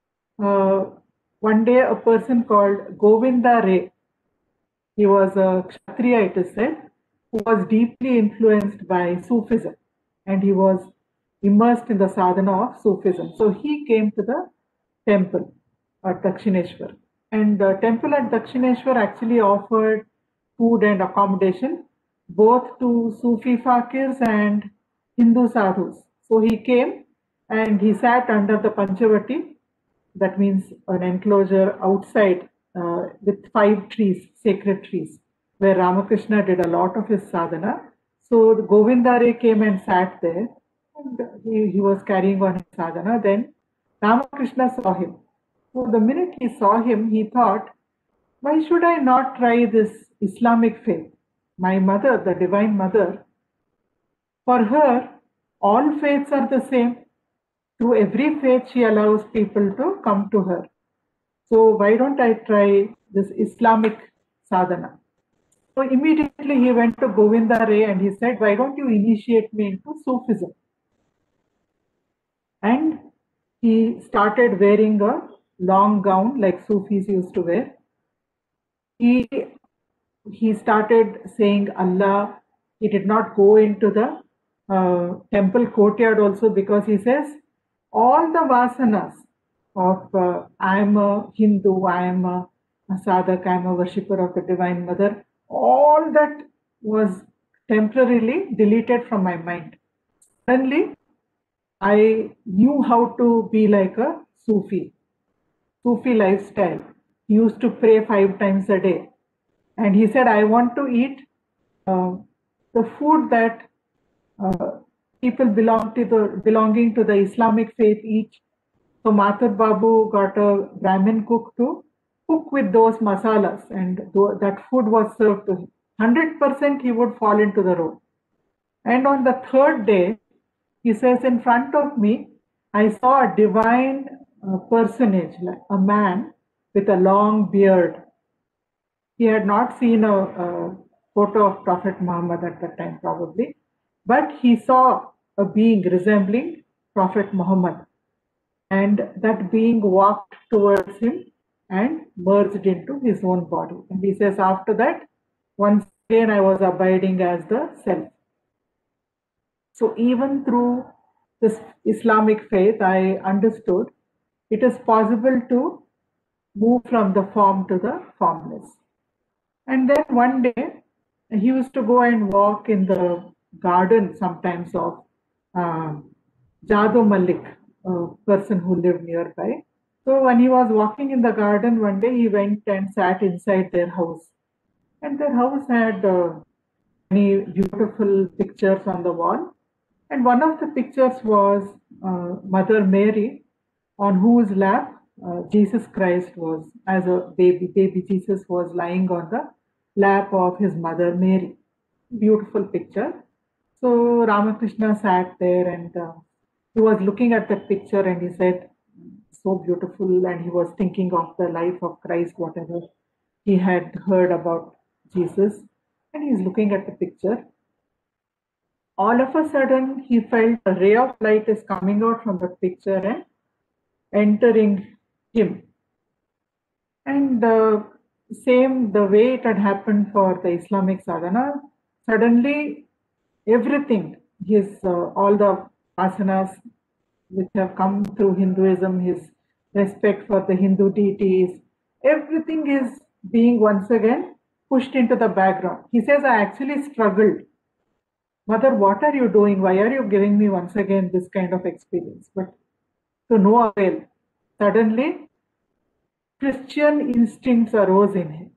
a person called Govinda Ray, he was a Kshatriya, it is said, who was deeply influenced by Sufism, and he was immersed in the sadhana of Sufism. So he came to the temple at Dakshineshwar. And the temple at Dakshineshwar actually offered food and accommodation both to Sufi fakirs and Hindu sadhus. So he came and he sat under the Panchavati, that means an enclosure outside with 5 trees, sacred trees, where Ramakrishna did a lot of his sadhana. So the Govindare came and sat there, and he was carrying on his sadhana. Then Ramakrishna saw him. So the minute he saw him, he thought, why should I not try this Islamic faith? My mother, the Divine Mother, For her, all faiths are the same. Through every faith, she allows people to come to her. So why don't I try this Islamic sadhana? So immediately he went to Govinda Ray and he said, why don't you initiate me into Sufism? And he started wearing a long gown like Sufis used to wear. He started saying Allah. He did not go into the temple courtyard also, because he says all the vasanas of I am a Hindu, I am a sadhak, I am a worshipper of the Divine Mother, all that was temporarily deleted from my mind. Suddenly, I knew how to be like a Sufi lifestyle. He used to pray 5 times a day. And he said, I want to eat the food that people belonging to the Islamic faith eat. So Mathur Babu got a Brahmin cook to cook with those masalas, and that food was served to him. 100% he would fall into the role. And on the third day, he says, in front of me, I saw a divine personage, like a man with a long beard. He had not seen a photo of Prophet Muhammad at that time, probably, but he saw a being resembling Prophet Muhammad. And that being walked towards him and merged into his own body. And he says, after that, once again, I was abiding as the self. So even through this Islamic faith, I understood it is possible to move from the form to the formless. And then one day, he used to go and walk in the garden sometimes of Jado Malik, a person who lived nearby. So when he was walking in the garden one day, he went and sat inside their house. And their house had many beautiful pictures on the wall. And one of the pictures was Mother Mary, on whose lap Jesus Christ was, as a baby Jesus was lying on the lap of his mother Mary. Beautiful picture. So Ramakrishna sat there and he was looking at that picture and he said, so beautiful, and he was thinking of the life of Christ, whatever he had heard about Jesus, and he's looking at the picture. All of a sudden, he felt a ray of light is coming out from the picture and entering him. And the way it had happened for the Islamic sadhana, suddenly everything, all the asanas which have come through Hinduism, his respect for the Hindu deities, everything is being once again pushed into the background. He says, I actually struggled. Mother, what are you doing? Why are you giving me once again this kind of experience? But to no avail. Suddenly, Christian instincts arose in him.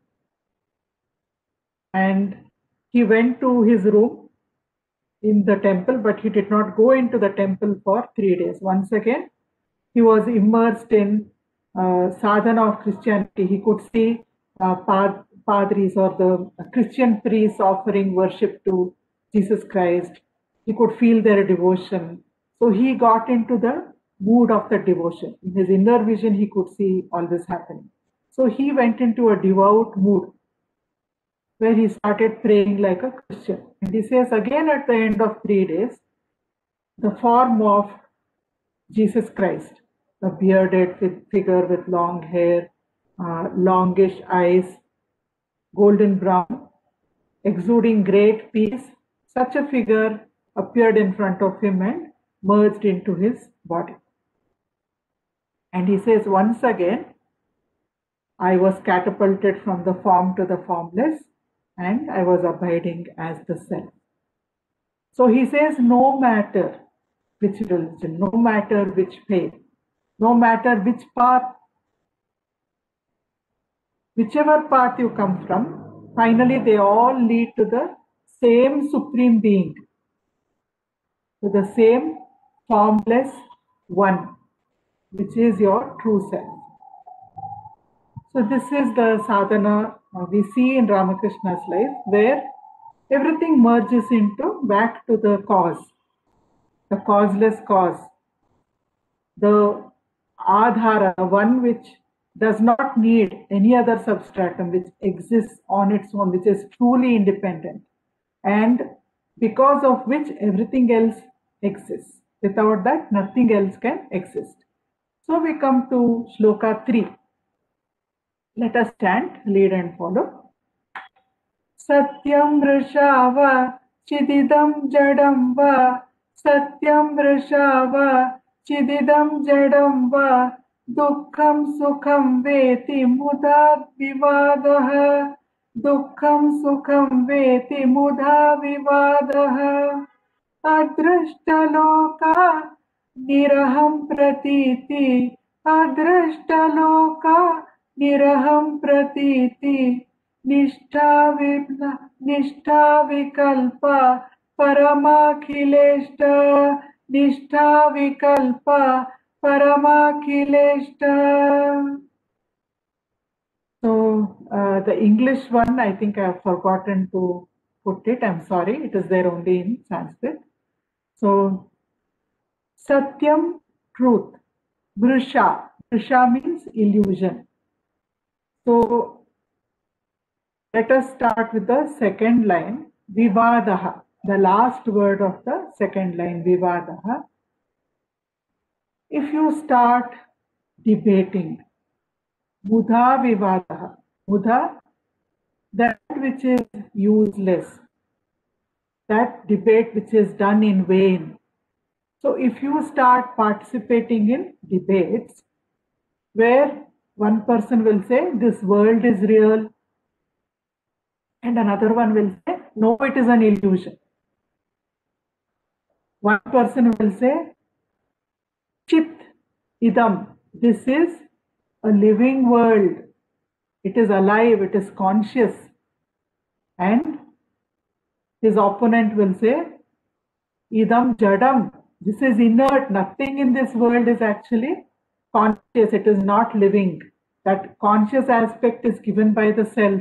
And he went to his room in the temple, but he did not go into the temple for 3 days. Once again, he was immersed in sadhana of Christianity. He could see padris or the Christian priests offering worship to Jesus Christ. He could feel their devotion. So he got into the mood of the devotion. In his inner vision, he could see all this happening. So he went into a devout mood where he started praying like a Christian. And he says again at the end of 3 days, the form of Jesus Christ, a bearded figure with long hair, longish eyes, golden brown, exuding great peace, such a figure appeared in front of him and merged into his body. And he says, once again, I was catapulted from the form to the formless, and I was abiding as the self. So he says, no matter which religion, no matter which faith, no matter which path, whichever path you come from, finally they all lead to the same Supreme Being, to the same formless one, which is your true self. So this is the sadhana we see in Ramakrishna's life, where everything merges into back to the cause, the causeless cause, the adhara, the one which does not need any other substratum, which exists on its own, which is truly independent, and because of which everything else exists. Without that, nothing else can exist. So we come to Shloka 3. Let us chant, lead and follow. Satyam Vrishava Chididam Jadam Va Satyam Vrishava Chididam Jadam Va Dukkham Sukham Veti Mudha Vivadaha Dukkham Sukham Veti Mudha Vivadaha Adrishtaloka Niraham Pratiti Adrishtaloka Niraham Pratiti Nishtha Vikalpa Paramakhileshta Nishtha Vikalpa Paramakhileshta. So the English one, I think I have forgotten to put it. I'm sorry. It is there only in Sanskrit. So Satyam, truth. Vrisha. Vrisha means illusion. So let us start with the second line, Vivadaha, the last word of the second line, Vivadaha. If you start debating, Mudha Vivadaha, Mudha, that which is useless, that debate which is done in vain. So if you start participating in debates where one person will say, this world is real, and another one will say, no, it is an illusion. One person will say, Chit idam, this is a living world. It is alive, it is conscious. And his opponent will say, idam jadam, this is inert. Nothing in this world is actually conscious. It is not living. That conscious aspect is given by the self.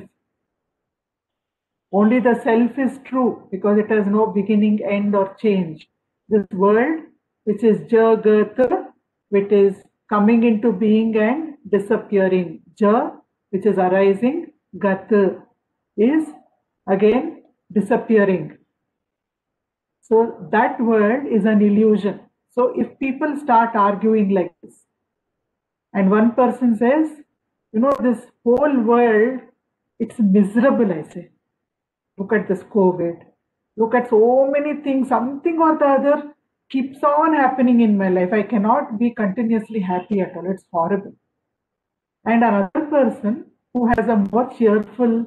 Only the self is true because it has no beginning, end or change. This world, which is Jagat, which is coming into being and disappearing. Ja, which is arising. Gat is again disappearing. So that world is an illusion. So if people start arguing like this, and one person says, you know, this whole world, it's miserable, I say. Look at this COVID. Look at so many things, something or the other keeps on happening in my life. I cannot be continuously happy at all. It's horrible. And another person who has a more cheerful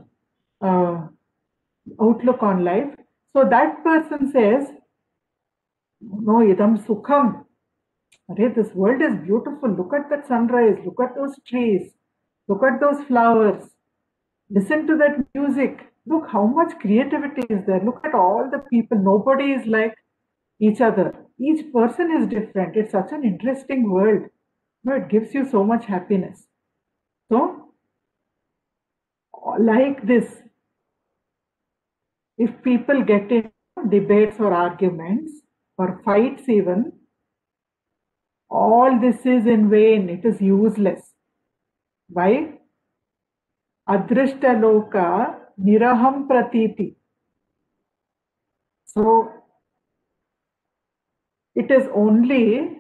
outlook on life. So that person says, no, idam sukham. Arey, this world is beautiful. Look at that sunrise. Look at those trees. Look at those flowers. Listen to that music. Look how much creativity is there. Look at all the people. Nobody is like each other. Each person is different. It's such an interesting world. No, it gives you so much happiness. So, like this, if people get into debates or arguments or fights even, all this is in vain. It is useless. Why? Adrishtaloka niraham pratiti. So, it is only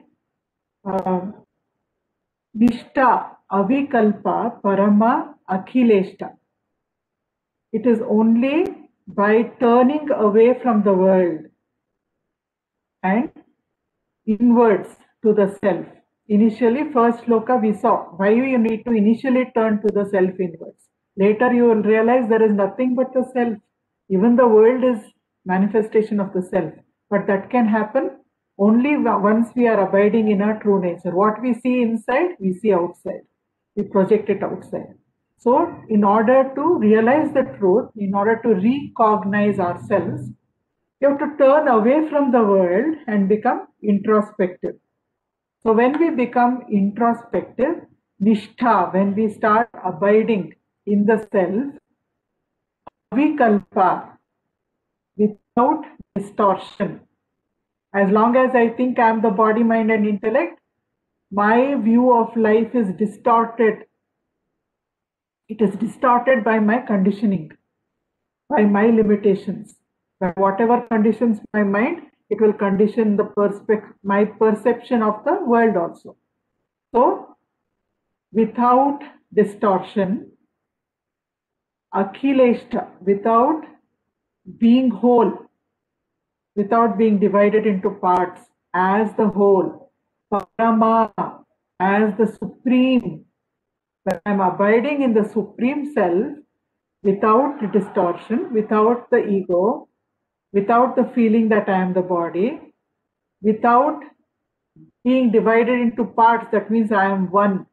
Nishtha avikalpa parama akhileshta. It is only by turning away from the world and inwards to the self. Initially, first shloka we saw why you need to initially turn to the self inwards. Later you will realize there is nothing but the self. Even the world is manifestation of the self. But that can happen only once we are abiding in our true nature. What we see inside, we see outside. We project it outside. So in order to realize the truth, in order to recognize ourselves, you have to turn away from the world and become introspective. So when we become introspective, nishtha, when we start abiding in the self, vikalpa, without distortion. As long as I think I am the body, mind, and intellect, my view of life is distorted. It is distorted by my conditioning, by my limitations. By whatever conditions my mind, it will condition my perception of the world also. So, without distortion, Akhileshta, without being whole, without being divided into parts, as the whole, Parama, as the supreme, when I'm abiding in the supreme self, without distortion, without the ego, without the feeling that I am the body, without being divided into parts, that means I am one.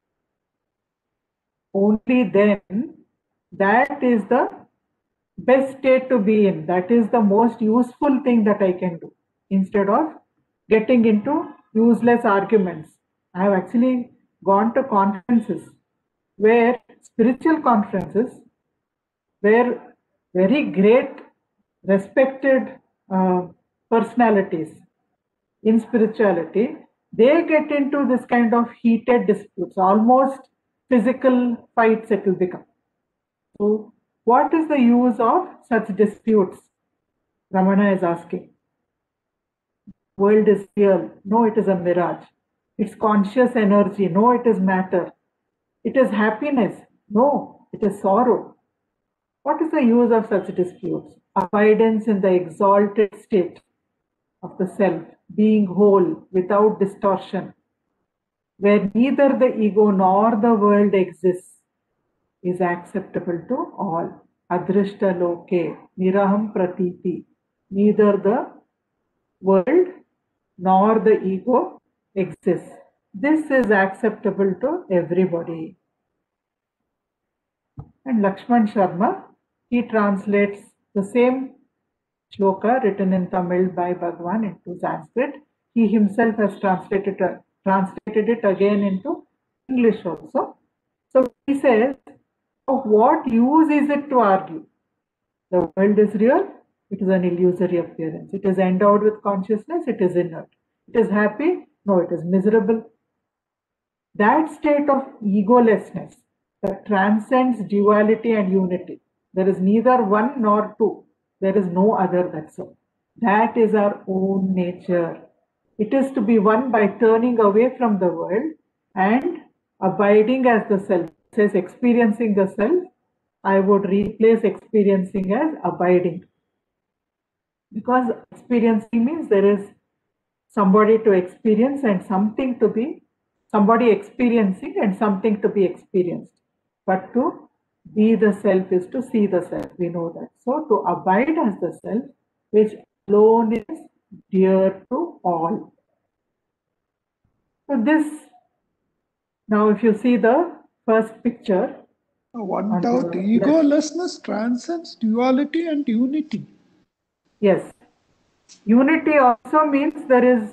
Only then, that is the best state to be in. That is the most useful thing that I can do, instead of getting into useless arguments. I have actually gone to conferences where spiritual conferences, where very great respected personalities in spirituality, they get into this kind of heated disputes, almost physical fights it will become. So what is the use of such disputes? Ramana is asking. World is real. No, it is a mirage. It's conscious energy. No, it is matter. It is happiness. No, it is sorrow. What is the use of such disputes? Abidance in the exalted state of the self, being whole without distortion, where neither the ego nor the world exists, is acceptable to all. Adrishta loke, niraham pratiti. Neither the world nor the ego exists. This is acceptable to everybody. And Lakshman Sharma, he translates the same shloka written in Tamil by Bhagwan into Sanskrit. He himself has translated it again into English also. So he says, of what use is it to argue? The world is real, it is an illusory appearance. It is endowed with consciousness, it is inert. It is happy, no, it is miserable. That state of egolessness that transcends duality and unity. There is neither one nor two. There is no other, that's all. That is our own nature. It is to be one by turning away from the world and abiding as the self. It says experiencing the self. I would replace experiencing as abiding. Because experiencing means there is somebody to experience and something to be, somebody experiencing and something to be experienced. But to be the self is to see the self. We know that. So to abide as the self, which alone is dear to all. So this, now if you see the first picture. One doubt, egolessness transcends duality and unity. Yes. Unity also means there is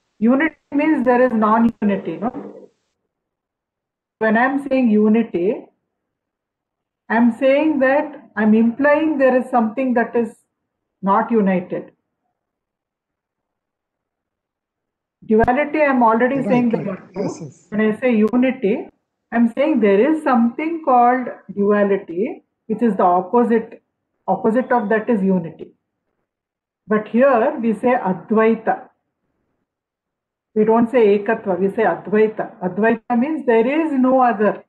non-unity. No? When I'm saying unity, I'm saying that I'm implying there is something that is not united. Duality, I'm already saying that. Yes. When I say unity, I'm saying there is something called duality, which is the opposite. Opposite of that is unity. But here we say Advaita. We don't say Ekatva, we say Advaita. Advaita means there is no other.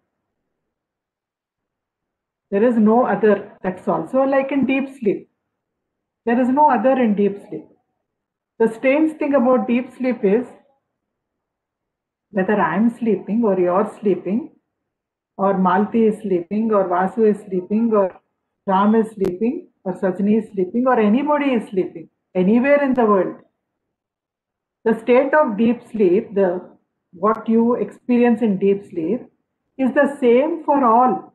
There is no other. That's also like in deep sleep. There is no other in deep sleep. The strange thing about deep sleep is whether I am sleeping or you're sleeping, or Malti is sleeping, or Vasu is sleeping, or Ram is sleeping, or Sajni is sleeping, or anybody is sleeping, anywhere in the world. The state of deep sleep, what you experience in deep sleep, is the same for all.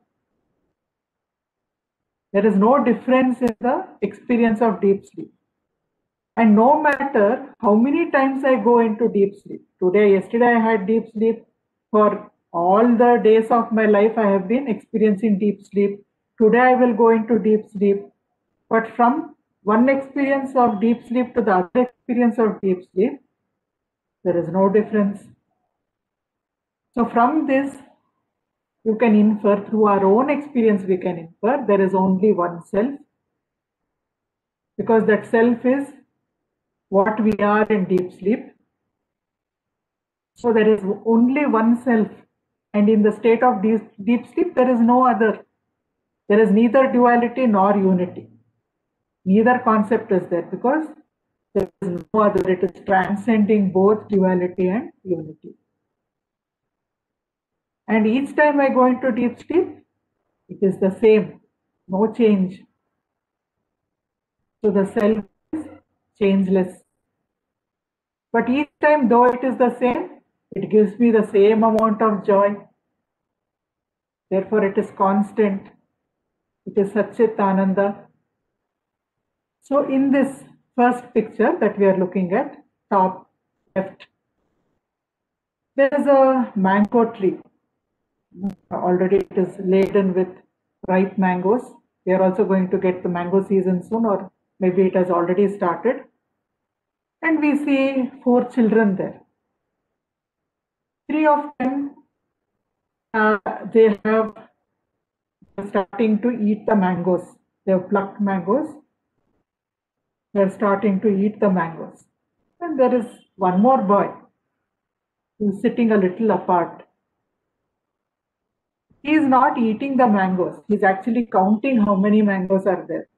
There is no difference in the experience of deep sleep. And no matter how many times I go into deep sleep, yesterday I had deep sleep. For all the days of my life, I have been experiencing deep sleep. Today I will go into deep sleep. But from one experience of deep sleep to the other experience of deep sleep, there is no difference. So from this, you can infer, through our own experience we can infer, there is only one self, because that self is what we are in deep sleep. So there is only one self, and in the state of deep sleep there is no other. There is neither duality nor unity. Neither concept is there, because there is no other. It is transcending both duality and unity. And each time I go into deep sleep, it is the same, no change. So the self is changeless. But each time, though it is the same, it gives me the same amount of joy. Therefore, it is constant. It is Satchit Ananda. So in this first picture that we are looking at, top left, there is a mango tree. Already it is laden with ripe mangoes. We are also going to get the mango season soon, or maybe it has already started. And we see 4 children there. 3 of them, they are starting to eat the mangoes. They have plucked mangoes. They are starting to eat the mangoes. And there is one more boy who is sitting a little apart. He is not eating the mangoes. He is actually counting how many mangoes are there.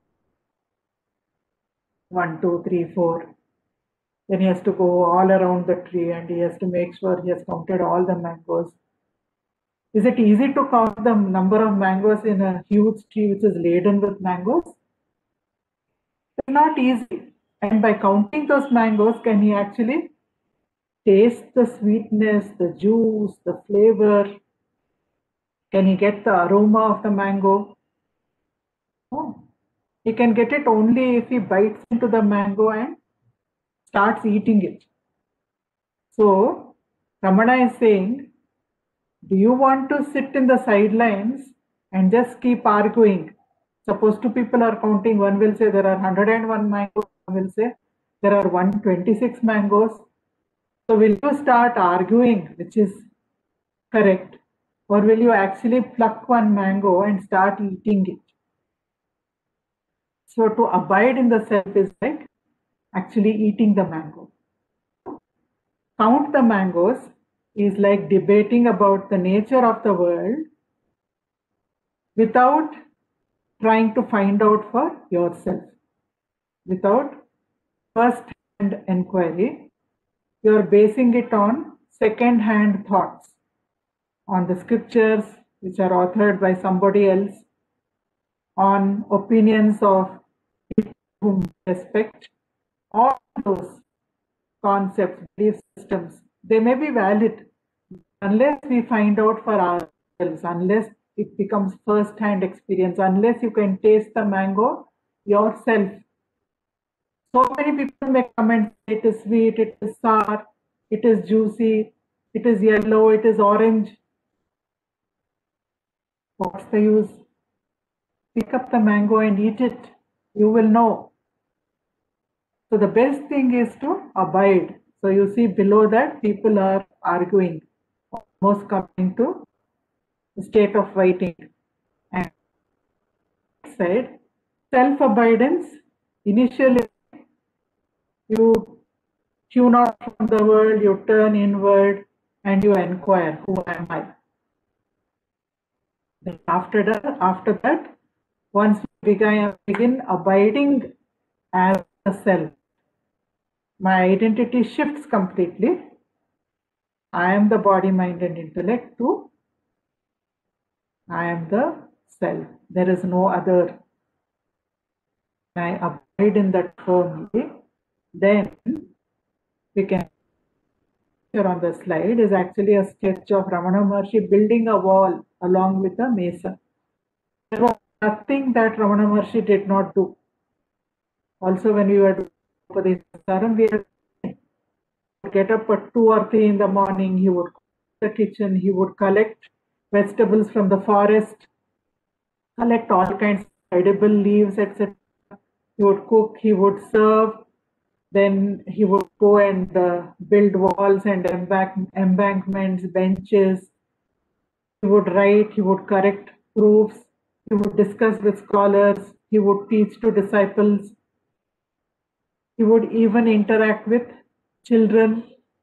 1, 2, 3, 4. Then he has to go all around the tree and he has to make sure he has counted all the mangoes. Is it easy to count the number of mangoes in a huge tree which is laden with mangoes? It's not easy. And by counting those mangoes, can he actually taste the sweetness, the juice, the flavor? Can he get the aroma of the mango? No. He can get it only if he bites into the mango and starts eating it. So, Ramana is saying, do you want to sit in the sidelines and just keep arguing? Suppose 2 people are counting, one will say there are 101 mangoes, one will say there are 126 mangoes. So will you start arguing which is correct, or will you actually pluck one mango and start eating it? So to abide in the self is like actually eating the mango. Count the mangoes is like debating about the nature of the world without trying to find out for yourself. Without first-hand inquiry, you are basing it on second-hand thoughts, on the scriptures which are authored by somebody else, on opinions of people whom we respect. All those concepts, belief systems, they may be valid unless we find out for ourselves, unless it becomes first-hand experience, unless you can taste the mango yourself. So many people may comment, it is sweet, it is sour, it is juicy, it is yellow, it is orange. What's the use? Pick up the mango and eat it. You will know. So the best thing is to abide. So you see below that people are arguing, almost coming to the state of fighting. And side, self-abidance, initially you tune out from the world, you turn inward and you inquire, who am I? Then after that, once we begin abiding as a self, my identity shifts completely. I am the body, mind and intellect to I am the self. There is no other. I abide in that firmly. Then we can, here on the slide is actually a sketch of Ramana Maharshi building a wall along with a mason. There was nothing that Ramana Maharshi did not do. Also when we were doing Upadeshasaram, we would get up at 2 or 3 in the morning, he would go to the kitchen, he would collect vegetables from the forest, collect all kinds of edible leaves, etc. He would cook, he would serve, then he would go and build walls and embankments, benches. He would write, he would correct proofs, he would discuss with scholars, he would teach to disciples, he would even interact with children.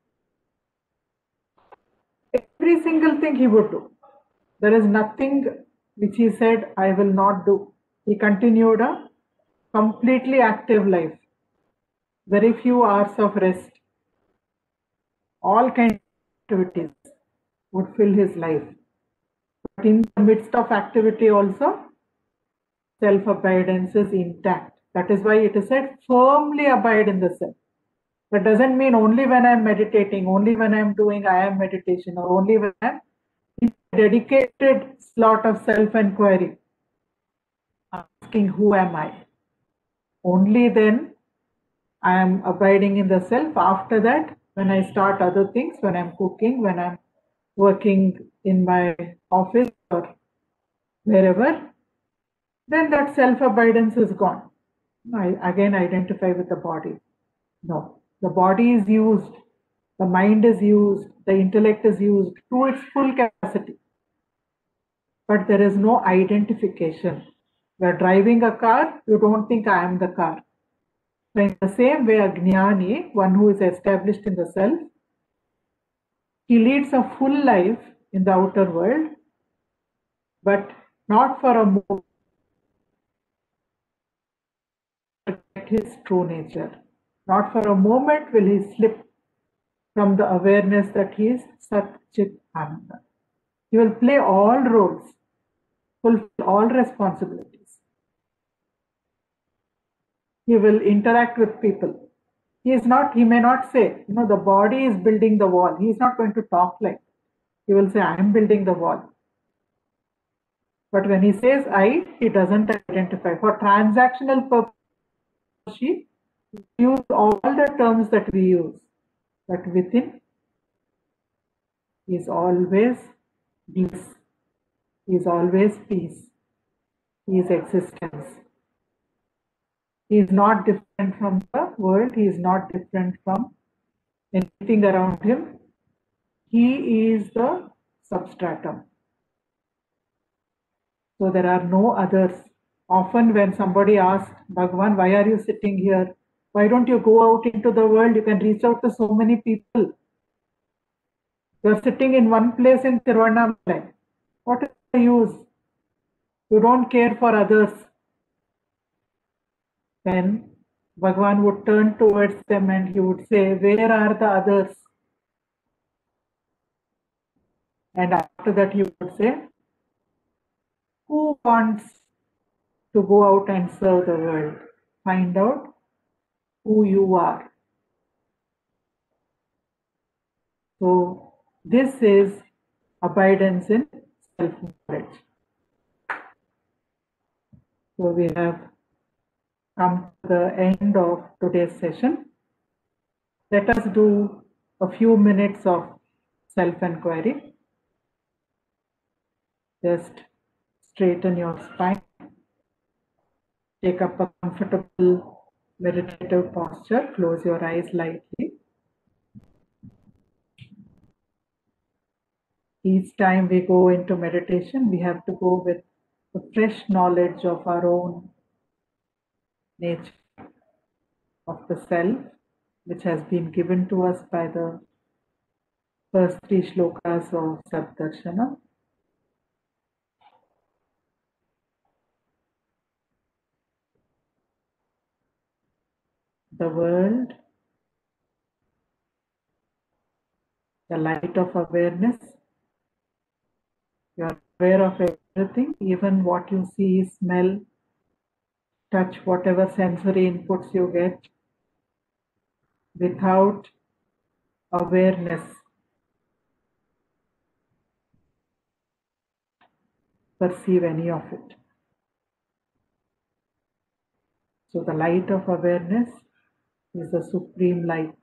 Every single thing he would do. There is nothing which he said, I will not do. He continued a completely active life. Very few hours of rest. All kinds of activities would fill his life. But in the midst of activity also, self-abidance is intact. That is why it is said, firmly abide in the self. That doesn't mean only when I'm meditating, only when I'm doing I am meditation, or only when I'm in a dedicated slot of self-inquiry, asking who am I? Only then I am abiding in the self. After that, when I start other things, when I'm cooking, when I'm working in my office or wherever, then that self-abidance is gone. I again identify with the body. No, the body is used, the mind is used, the intellect is used to its full capacity. But there is no identification. You are driving a car, you don't think I am the car. So in the same way, a jnani, one who is established in the self, he leads a full life in the outer world, but not for a moment forget his true nature. Not for a moment will he slip from the awareness that he is Sat Chit Ananda. He will play all roles, fulfill all responsibilities. He will interact with people. He may not say, the body is building the wall. He is not going to talk like that. He will say, I am building the wall. But when he says I, he doesn't identify. For transactional purposes, he use all the terms that we use. But within is always bliss. He is always peace. He is existence. He is not different from the world. He is not different from anything around him. He is the substratum. So there are no others. Often when somebody asks Bhagavan, why are you sitting here? Why don't you go out into the world? You can reach out to so many people. You are sitting in one place in Tiruvannamalai. What is the use? You don't care for others. Then Bhagavan would turn towards them and he would say, where are the others? And after that he would say, who wants to go out and serve the world? Find out who you are. So this is abidance in self-knowledge. So we have come to the end of today's session. Let us do a few minutes of self-inquiry. Just straighten your spine. Take up a comfortable meditative posture. Close your eyes lightly. Each time we go into meditation, we have to go with a fresh knowledge of our own nature, of the self, which has been given to us by the first three shlokas of Sabdarshana. The world, the light of awareness. You are aware of everything, even what you see, smell, touch, whatever sensory inputs you get. Without awareness, perceive any of it. So the light of awareness is the supreme light.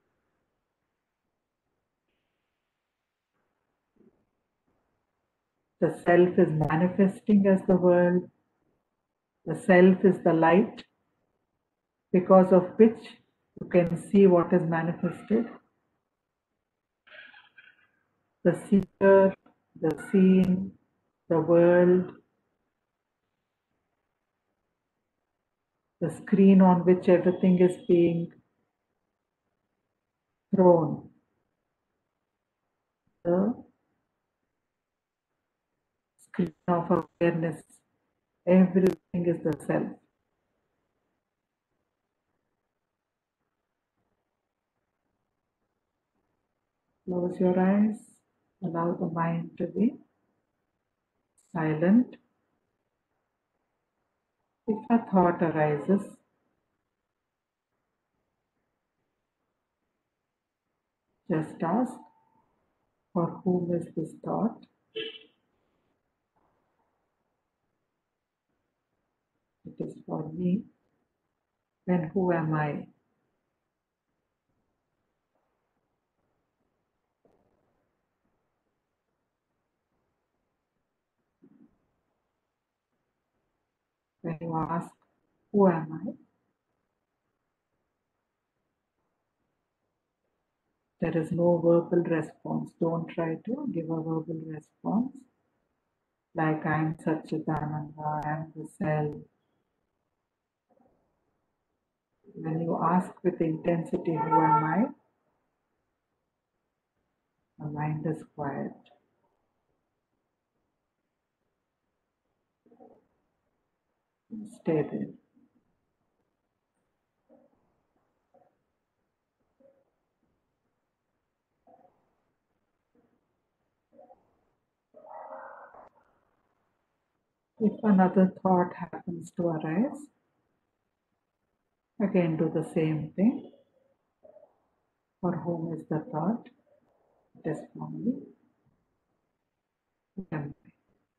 The self is manifesting as the world. The self is the light. because of which you can see what is manifested. The seer, the seen, the world, the screen on which everything is being thrown, the screen of awareness, everything is the self. Close your eyes, allow the mind to be silent. If a thought arises, just ask, for whom is this thought? It is for me. Then who am I? When you ask, who am I? There is no verbal response. Don't try to give a verbal response like I am Satchidananda, I am the self. When you ask with intensity, who am I? The mind is quiet. Stay there. If another thought happens to arise, again do the same thing. For whom is the thought? It is for me. Who am I?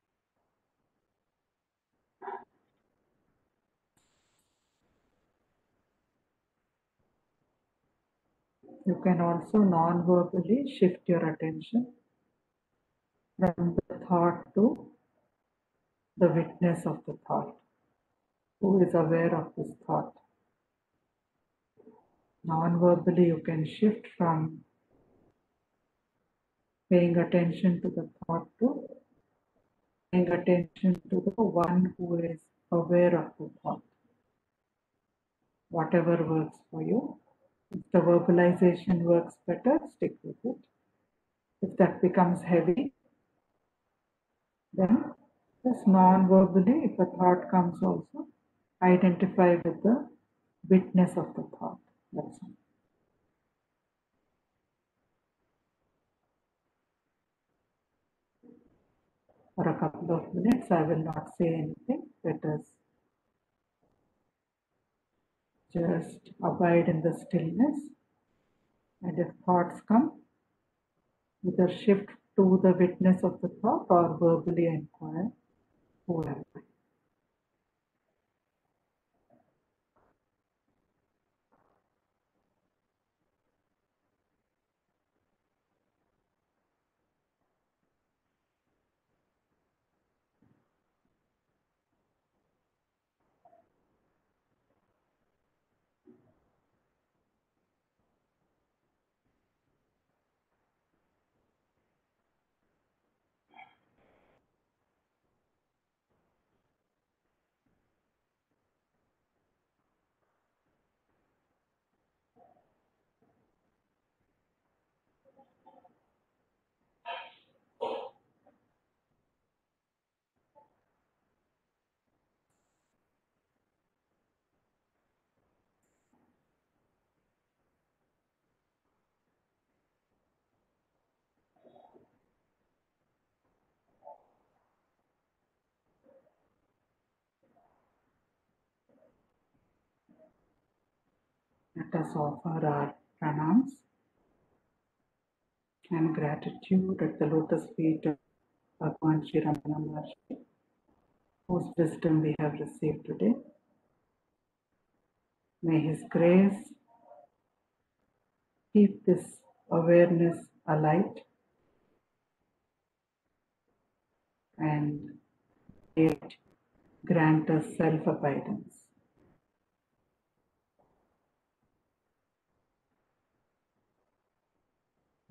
You can also non-verbally shift your attention from the thought to the witness of the thought. Who is aware of this thought? Non-verbally, you can shift from paying attention to the thought to paying attention to the one who is aware of the thought. Whatever works for you. If the verbalization works better, stick with it. If that becomes heavy, then just non-verbally, if a thought comes also, identify with the witness of the thought. That's all. For a couple of minutes, I will not say anything. Let us just abide in the stillness. And if thoughts come, either shift to the witness of the thought or verbally inquire, who am I? Let us offer our pranams and gratitude at the lotus feet of Bhagwan Sri Ramana Maharshi, whose wisdom we have received today. May His grace keep this awareness alight and grant us self-abidance.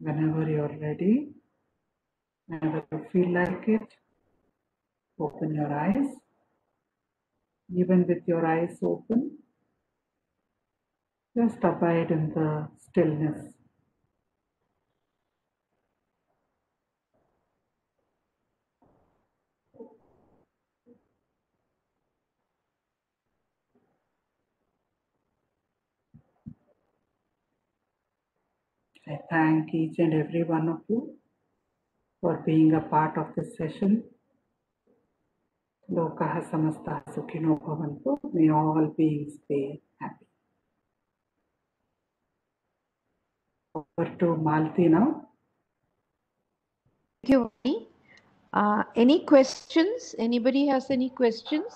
Whenever you're ready, whenever you feel like it, open your eyes. Even with your eyes open, just abide in the stillness. I thank each and every one of you for being a part of this session. Lokaha samastah sukhino bhavantu. May all beings be happy. Over to Malti now. Thank you, Vani. Any questions? Anybody has any questions?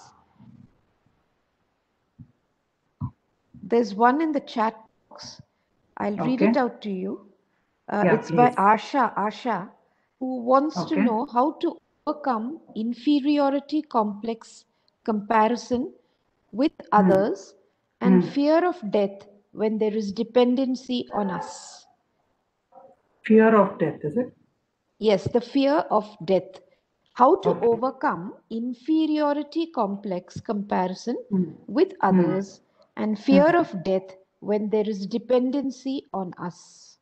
There's one in the chat box. I'll read it out to you. It's by please. Asha, who wants to know how to overcome inferiority complex comparison with others and fear of death when there is dependency on us. Fear of death, is it? Yes, the fear of death. How to overcome inferiority complex comparison with others and fear of death when there is dependency on us.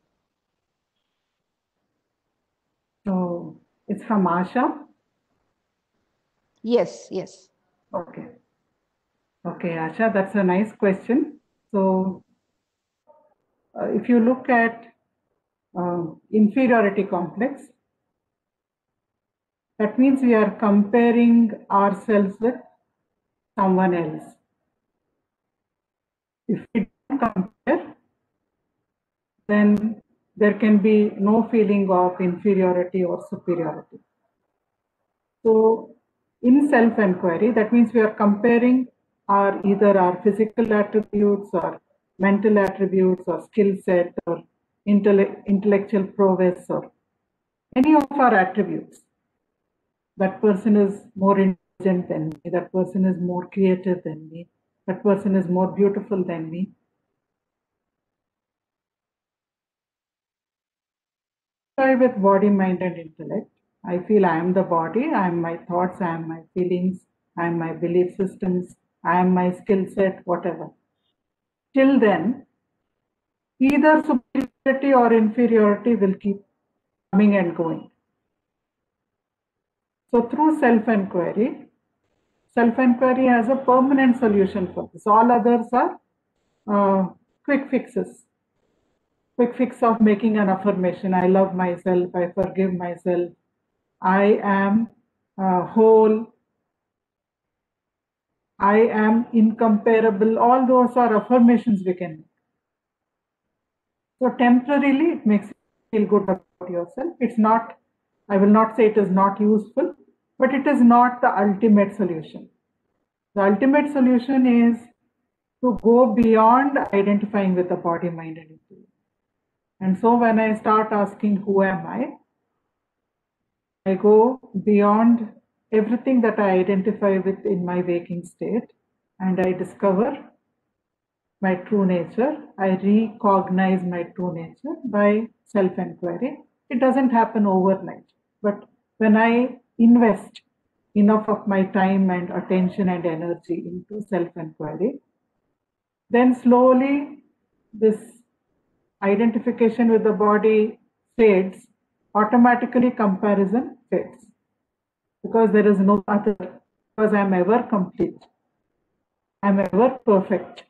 So it's from Asha? Yes, yes. Okay. Okay, Asha, that's a nice question. So if you look at inferiority complex, that means we are comparing ourselves with someone else. If we don't compare, then there can be no feeling of inferiority or superiority. So in self-inquiry, that means we are comparing either our physical attributes or mental attributes or skill set or intellectual prowess or any of our attributes. That person is more intelligent than me, that person is more creative than me, that person is more beautiful than me. With body, mind and intellect, I feel I am the body, I am my thoughts, I am my feelings, I am my belief systems, I am my skill set, whatever. Till then, either superiority or inferiority will keep coming and going. So through self-inquiry has a permanent solution for this. All others are quick fixes. Quick fix of making an affirmation. I love myself, I forgive myself, I am whole, I am incomparable. All those are affirmations we can make. So temporarily it makes you feel good about yourself. It's not, I will not say it is not useful, but it is not the ultimate solution. The ultimate solution is to go beyond identifying with the body, mind and intellect. And so when I start asking who am I go beyond everything that I identify with in my waking state and I discover my true nature. I recognize my true nature by self-inquiry. It doesn't happen overnight, but when I invest enough of my time and attention and energy into self-inquiry, then slowly this identification with the body fades, automatically comparison fades. Because there is no other, because I am ever complete, I am ever perfect.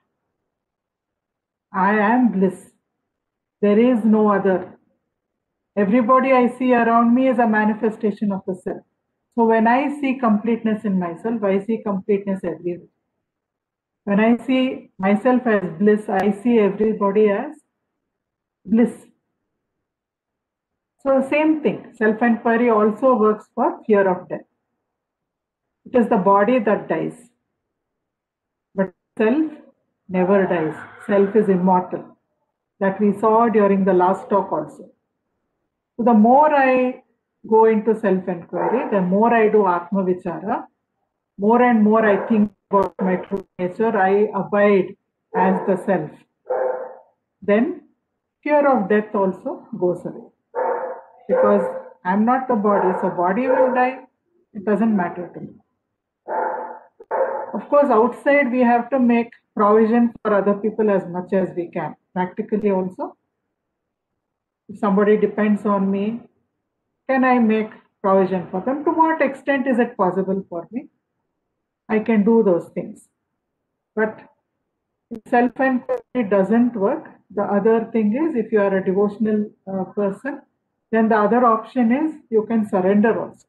I am bliss. There is no other. Everybody I see around me is a manifestation of the self. So when I see completeness in myself, I see completeness everywhere. When I see myself as bliss, I see everybody as bliss. So the same thing, self-inquiry also works for fear of death. It is the body that dies, but self never dies. Self is immortal. That we saw during the last talk also. So the more I go into self-inquiry, the more I do Atma Vichara, more and more I think about my true nature, I abide as the self. Then fear of death also goes away. Because I'm not the body, so body will die, it doesn't matter to me. Of course, outside we have to make provision for other people as much as we can. Practically also, if somebody depends on me, can I make provision for them? To what extent is it possible for me? I can do those things. But if self-inquiry doesn't work, the other thing is, if you are a devotional person, then the other option is you can surrender also.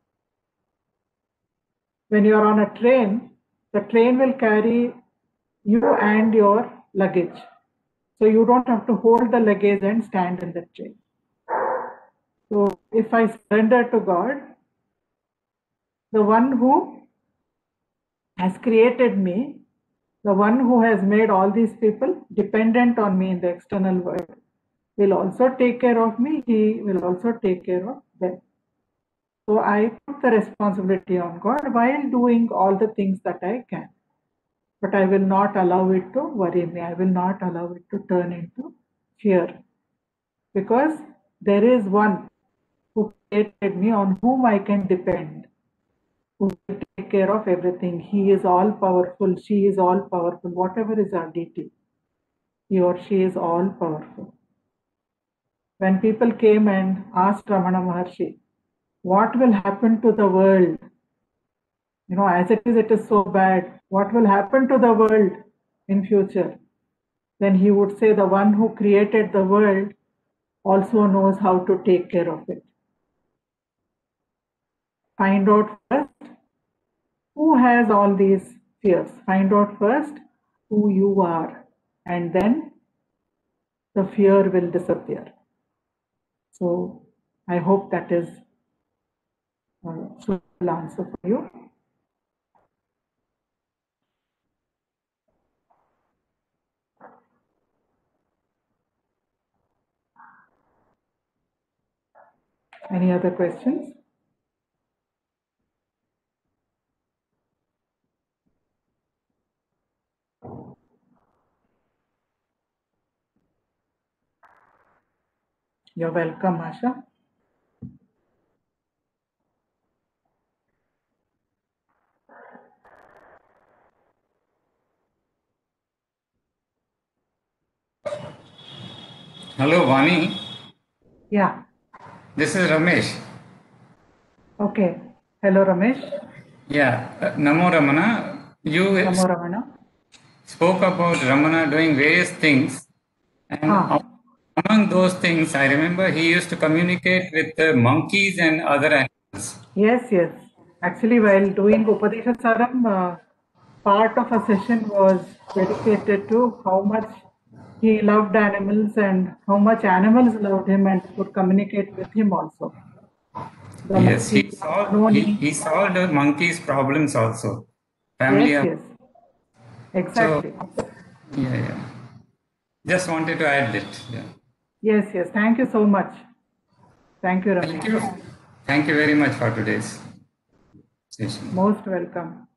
When you are on a train, the train will carry you and your luggage. So you don't have to hold the luggage and stand in the train. So if I surrender to God, the one who has created me, the one who has made all these people dependent on me in the external world, will also take care of me. He will also take care of them. So I put the responsibility on God while doing all the things that I can. But I will not allow it to worry me. I will not allow it to turn into fear. Because there is one who created me, on whom I can depend, who will take care of everything. He is all powerful. She is all powerful. Whatever is our deity, he or she is all powerful. When people came and asked Ramana Maharshi, what will happen to the world? As it is so bad. What will happen to the world in future? Then he would say, the one who created the world also knows how to take care of it. Find out first who has all these fears. Find out first who you are, and then the fear will disappear. So I hope that is a suitable answer for you. Any other questions? You're welcome, Asha. Hello, Vani. Yeah. This is Ramesh. Okay. Hello, Ramesh. Yeah, Namo Ramana. You Namo Ramana. spoke about Ramana doing various things. And among those things, I remember he used to communicate with monkeys and other animals. Yes. Actually, while doing Upadesha Saram, part of a session was dedicated to how much he loved animals and how much animals loved him and could communicate with him also. Yes, he solved the monkeys' problems also. Family. Yes. Exactly. So, yeah. Just wanted to add it. Yeah. Yes. Thank you so much. Thank you, Ramesh. Thank you very much for today's session. Most welcome.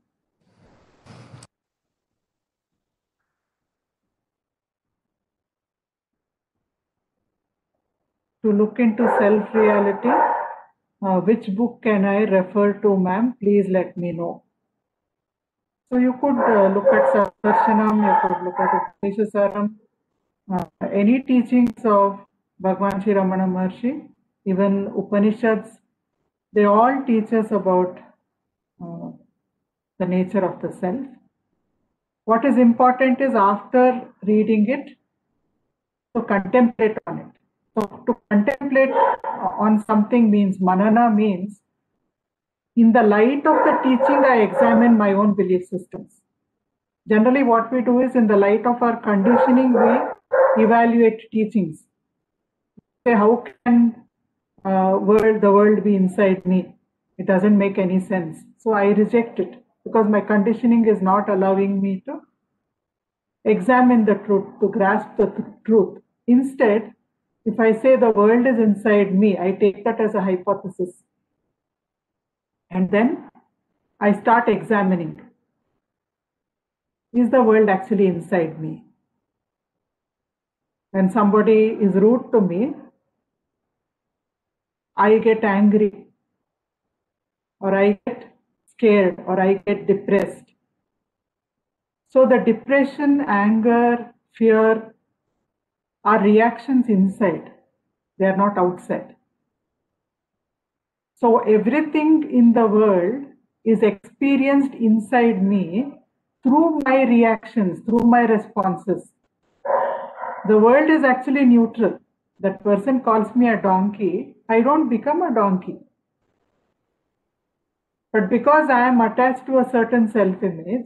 To look into self-reality, which book can I refer to, ma'am? Please let me know. So you could look at Saptarshanam, you could look at Upadesha Saram, any teachings of Bhagwan Sri Ramana Maharshi, even Upanishads, they all teach us about the nature of the self. What is important is, after reading it, to contemplate on it. So to contemplate on something means, manana means, in the light of the teaching, I examine my own belief systems. Generally, what we do is, in the light of our conditioning, we evaluate teachings. Say, how can the world be inside me? It doesn't make any sense. So I reject it, because my conditioning is not allowing me to examine the truth, to grasp the truth. Instead, if I say the world is inside me, I take that as a hypothesis. And then I start examining. Is the world actually inside me? When somebody is rude to me, I get angry, or I get scared, or I get depressed. So the depression, anger, fear are reactions inside. They are not outside. So everything in the world is experienced inside me through my reactions, through my responses. The world is actually neutral. That person calls me a donkey, I don't become a donkey. But because I am attached to a certain self-image,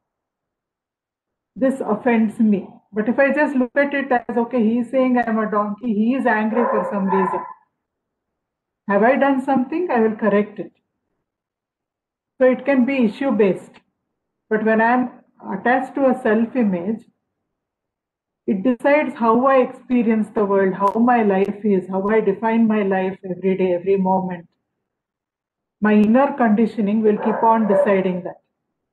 this offends me. But if I just look at it as, okay, he is saying I am a donkey, he is angry for some reason. Have I done something? I will correct it. So it can be issue-based. But when I am attached to a self-image, it decides how I experience the world, how my life is, how I define my life every day, every moment. My inner conditioning will keep on deciding that.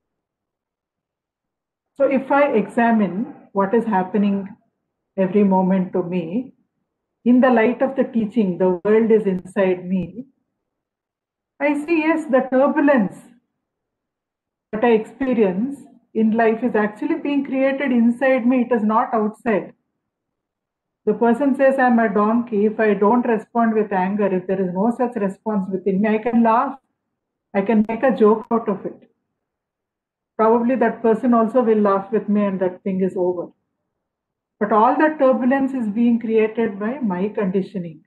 So if I examine what is happening every moment to me, in the light of the teaching, the world is inside me, I see, yes, the turbulence that I experience in life is actually being created inside me. It is not outside. The person says, I'm a donkey. If I don't respond with anger, if there is no such response within me, I can laugh. I can make a joke out of it. Probably that person also will laugh with me and that thing is over. But all that turbulence is being created by my conditioning.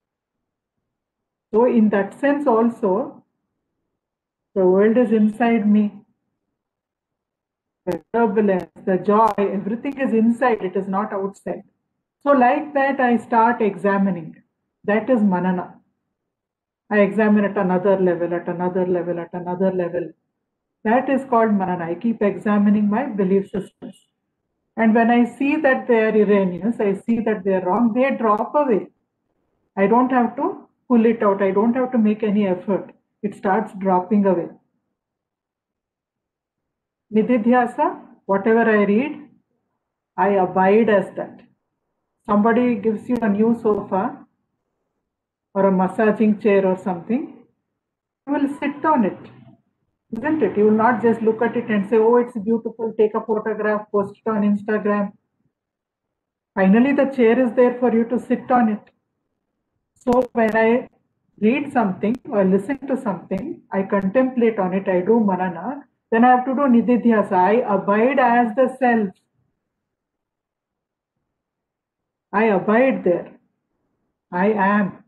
So in that sense also, the world is inside me. The turbulence, the joy, everything is inside. It is not outside. So like that, I start examining. That is manana. I examine at another level, at another level, at another level. That is called manana. I keep examining my belief systems. And when I see that they are erroneous, I see that they are wrong, they drop away. I don't have to pull it out. I don't have to make any effort. It starts dropping away. Nididhyasa, whatever I read, I abide as that. Somebody gives you a new sofa or a massaging chair or something, you will sit on it, isn't it? You will not just look at it and say, oh, it's beautiful, take a photograph, post it on Instagram. Finally, the chair is there for you to sit on it. So when I read something or listen to something, I contemplate on it, I do manana, then I have to do nididhyasa. I abide as the self. I abide there. I am.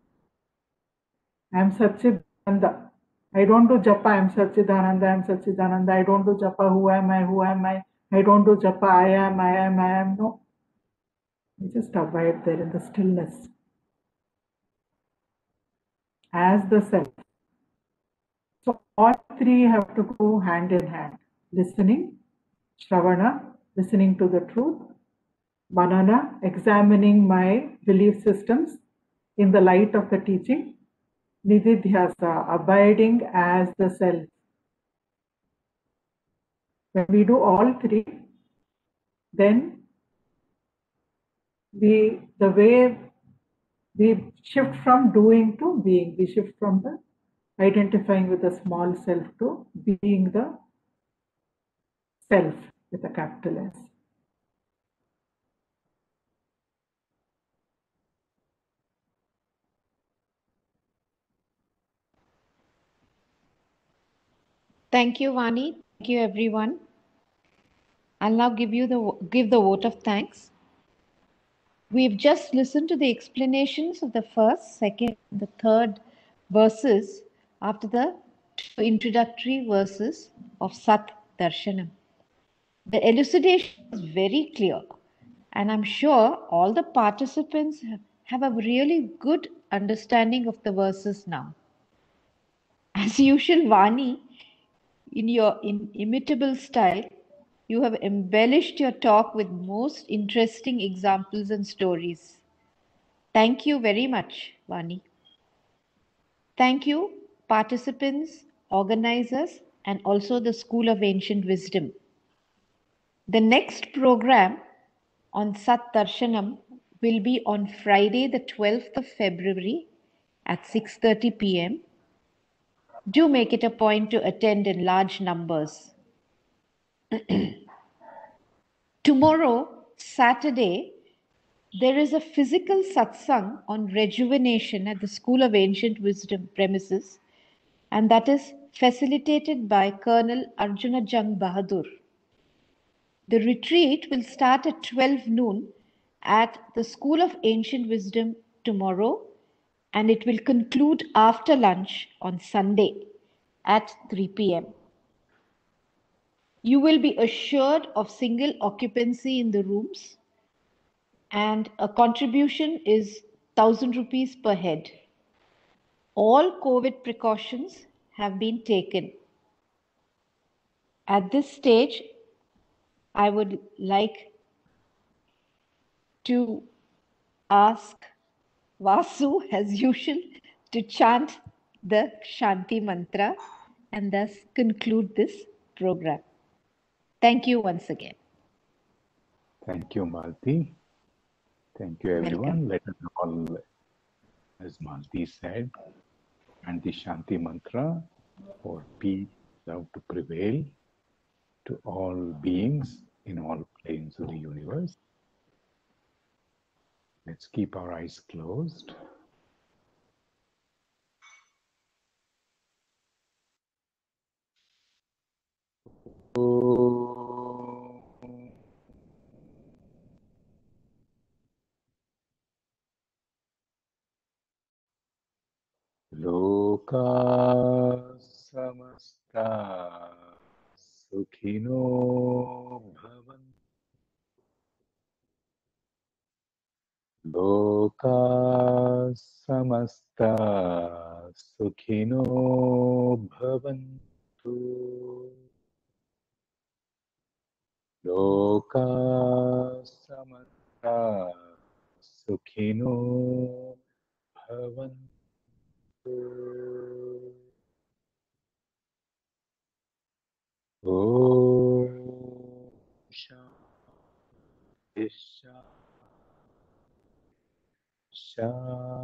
I am Satchidananda. I don't do japa, I am Satchidananda, I am Satchidananda. I don't do japa, who am I, who am I? I don't do japa, I am, I am, I am. No. I just abide there in the stillness. As the self. So all three have to go hand in hand. Listening, Shravana, listening to the truth, Manana, examining my belief systems in the light of the teaching, Nididhyasa, abiding as the self. When we do all three, then the way we shift from doing to being, we shift from the identifying with the small self to being the self with a capital S. Thank you, Vani. Thank you, everyone. I'll now give the vote of thanks. We've just listened to the explanations of the first, second, and the third verses after the two introductory verses of Sat Darshanam. The elucidation is very clear, and I'm sure all the participants have a really good understanding of the verses now. As usual, Vani, in your inimitable style, you have embellished your talk with most interesting examples and stories. Thank you very much, Vani. Thank you, participants, organizers, and also the School of Ancient Wisdom. The next program on Sat Darshanam will be on Friday, the 12th of February at 6:30 p.m. Do make it a point to attend in large numbers. Tomorrow, Saturday, there is a physical satsang on rejuvenation at the School of Ancient Wisdom premises, and that is facilitated by Colonel Arjuna Jang Bahadur. The retreat will start at 12 noon at the School of Ancient Wisdom tomorrow, and it will conclude after lunch on Sunday at 3 p.m. You will be assured of single occupancy in the rooms, and a contribution is 1,000 rupees per head. All COVID precautions have been taken. At this stage, I would like to ask Vasu, as usual, to chant the Shanti Mantra and thus conclude this program. Thank you once again. Thank you, Malti. Thank you, everyone. Welcome. Let us all, as Malti said, and the Shanti Mantra for peace, love to prevail to all beings in all planes of the universe. Let's keep our eyes closed. Loka samasta sukhino bhavan. Loka samasta sukhino bhavantu. Loka samasta sukhino bhavantu. Om Shanti Shanti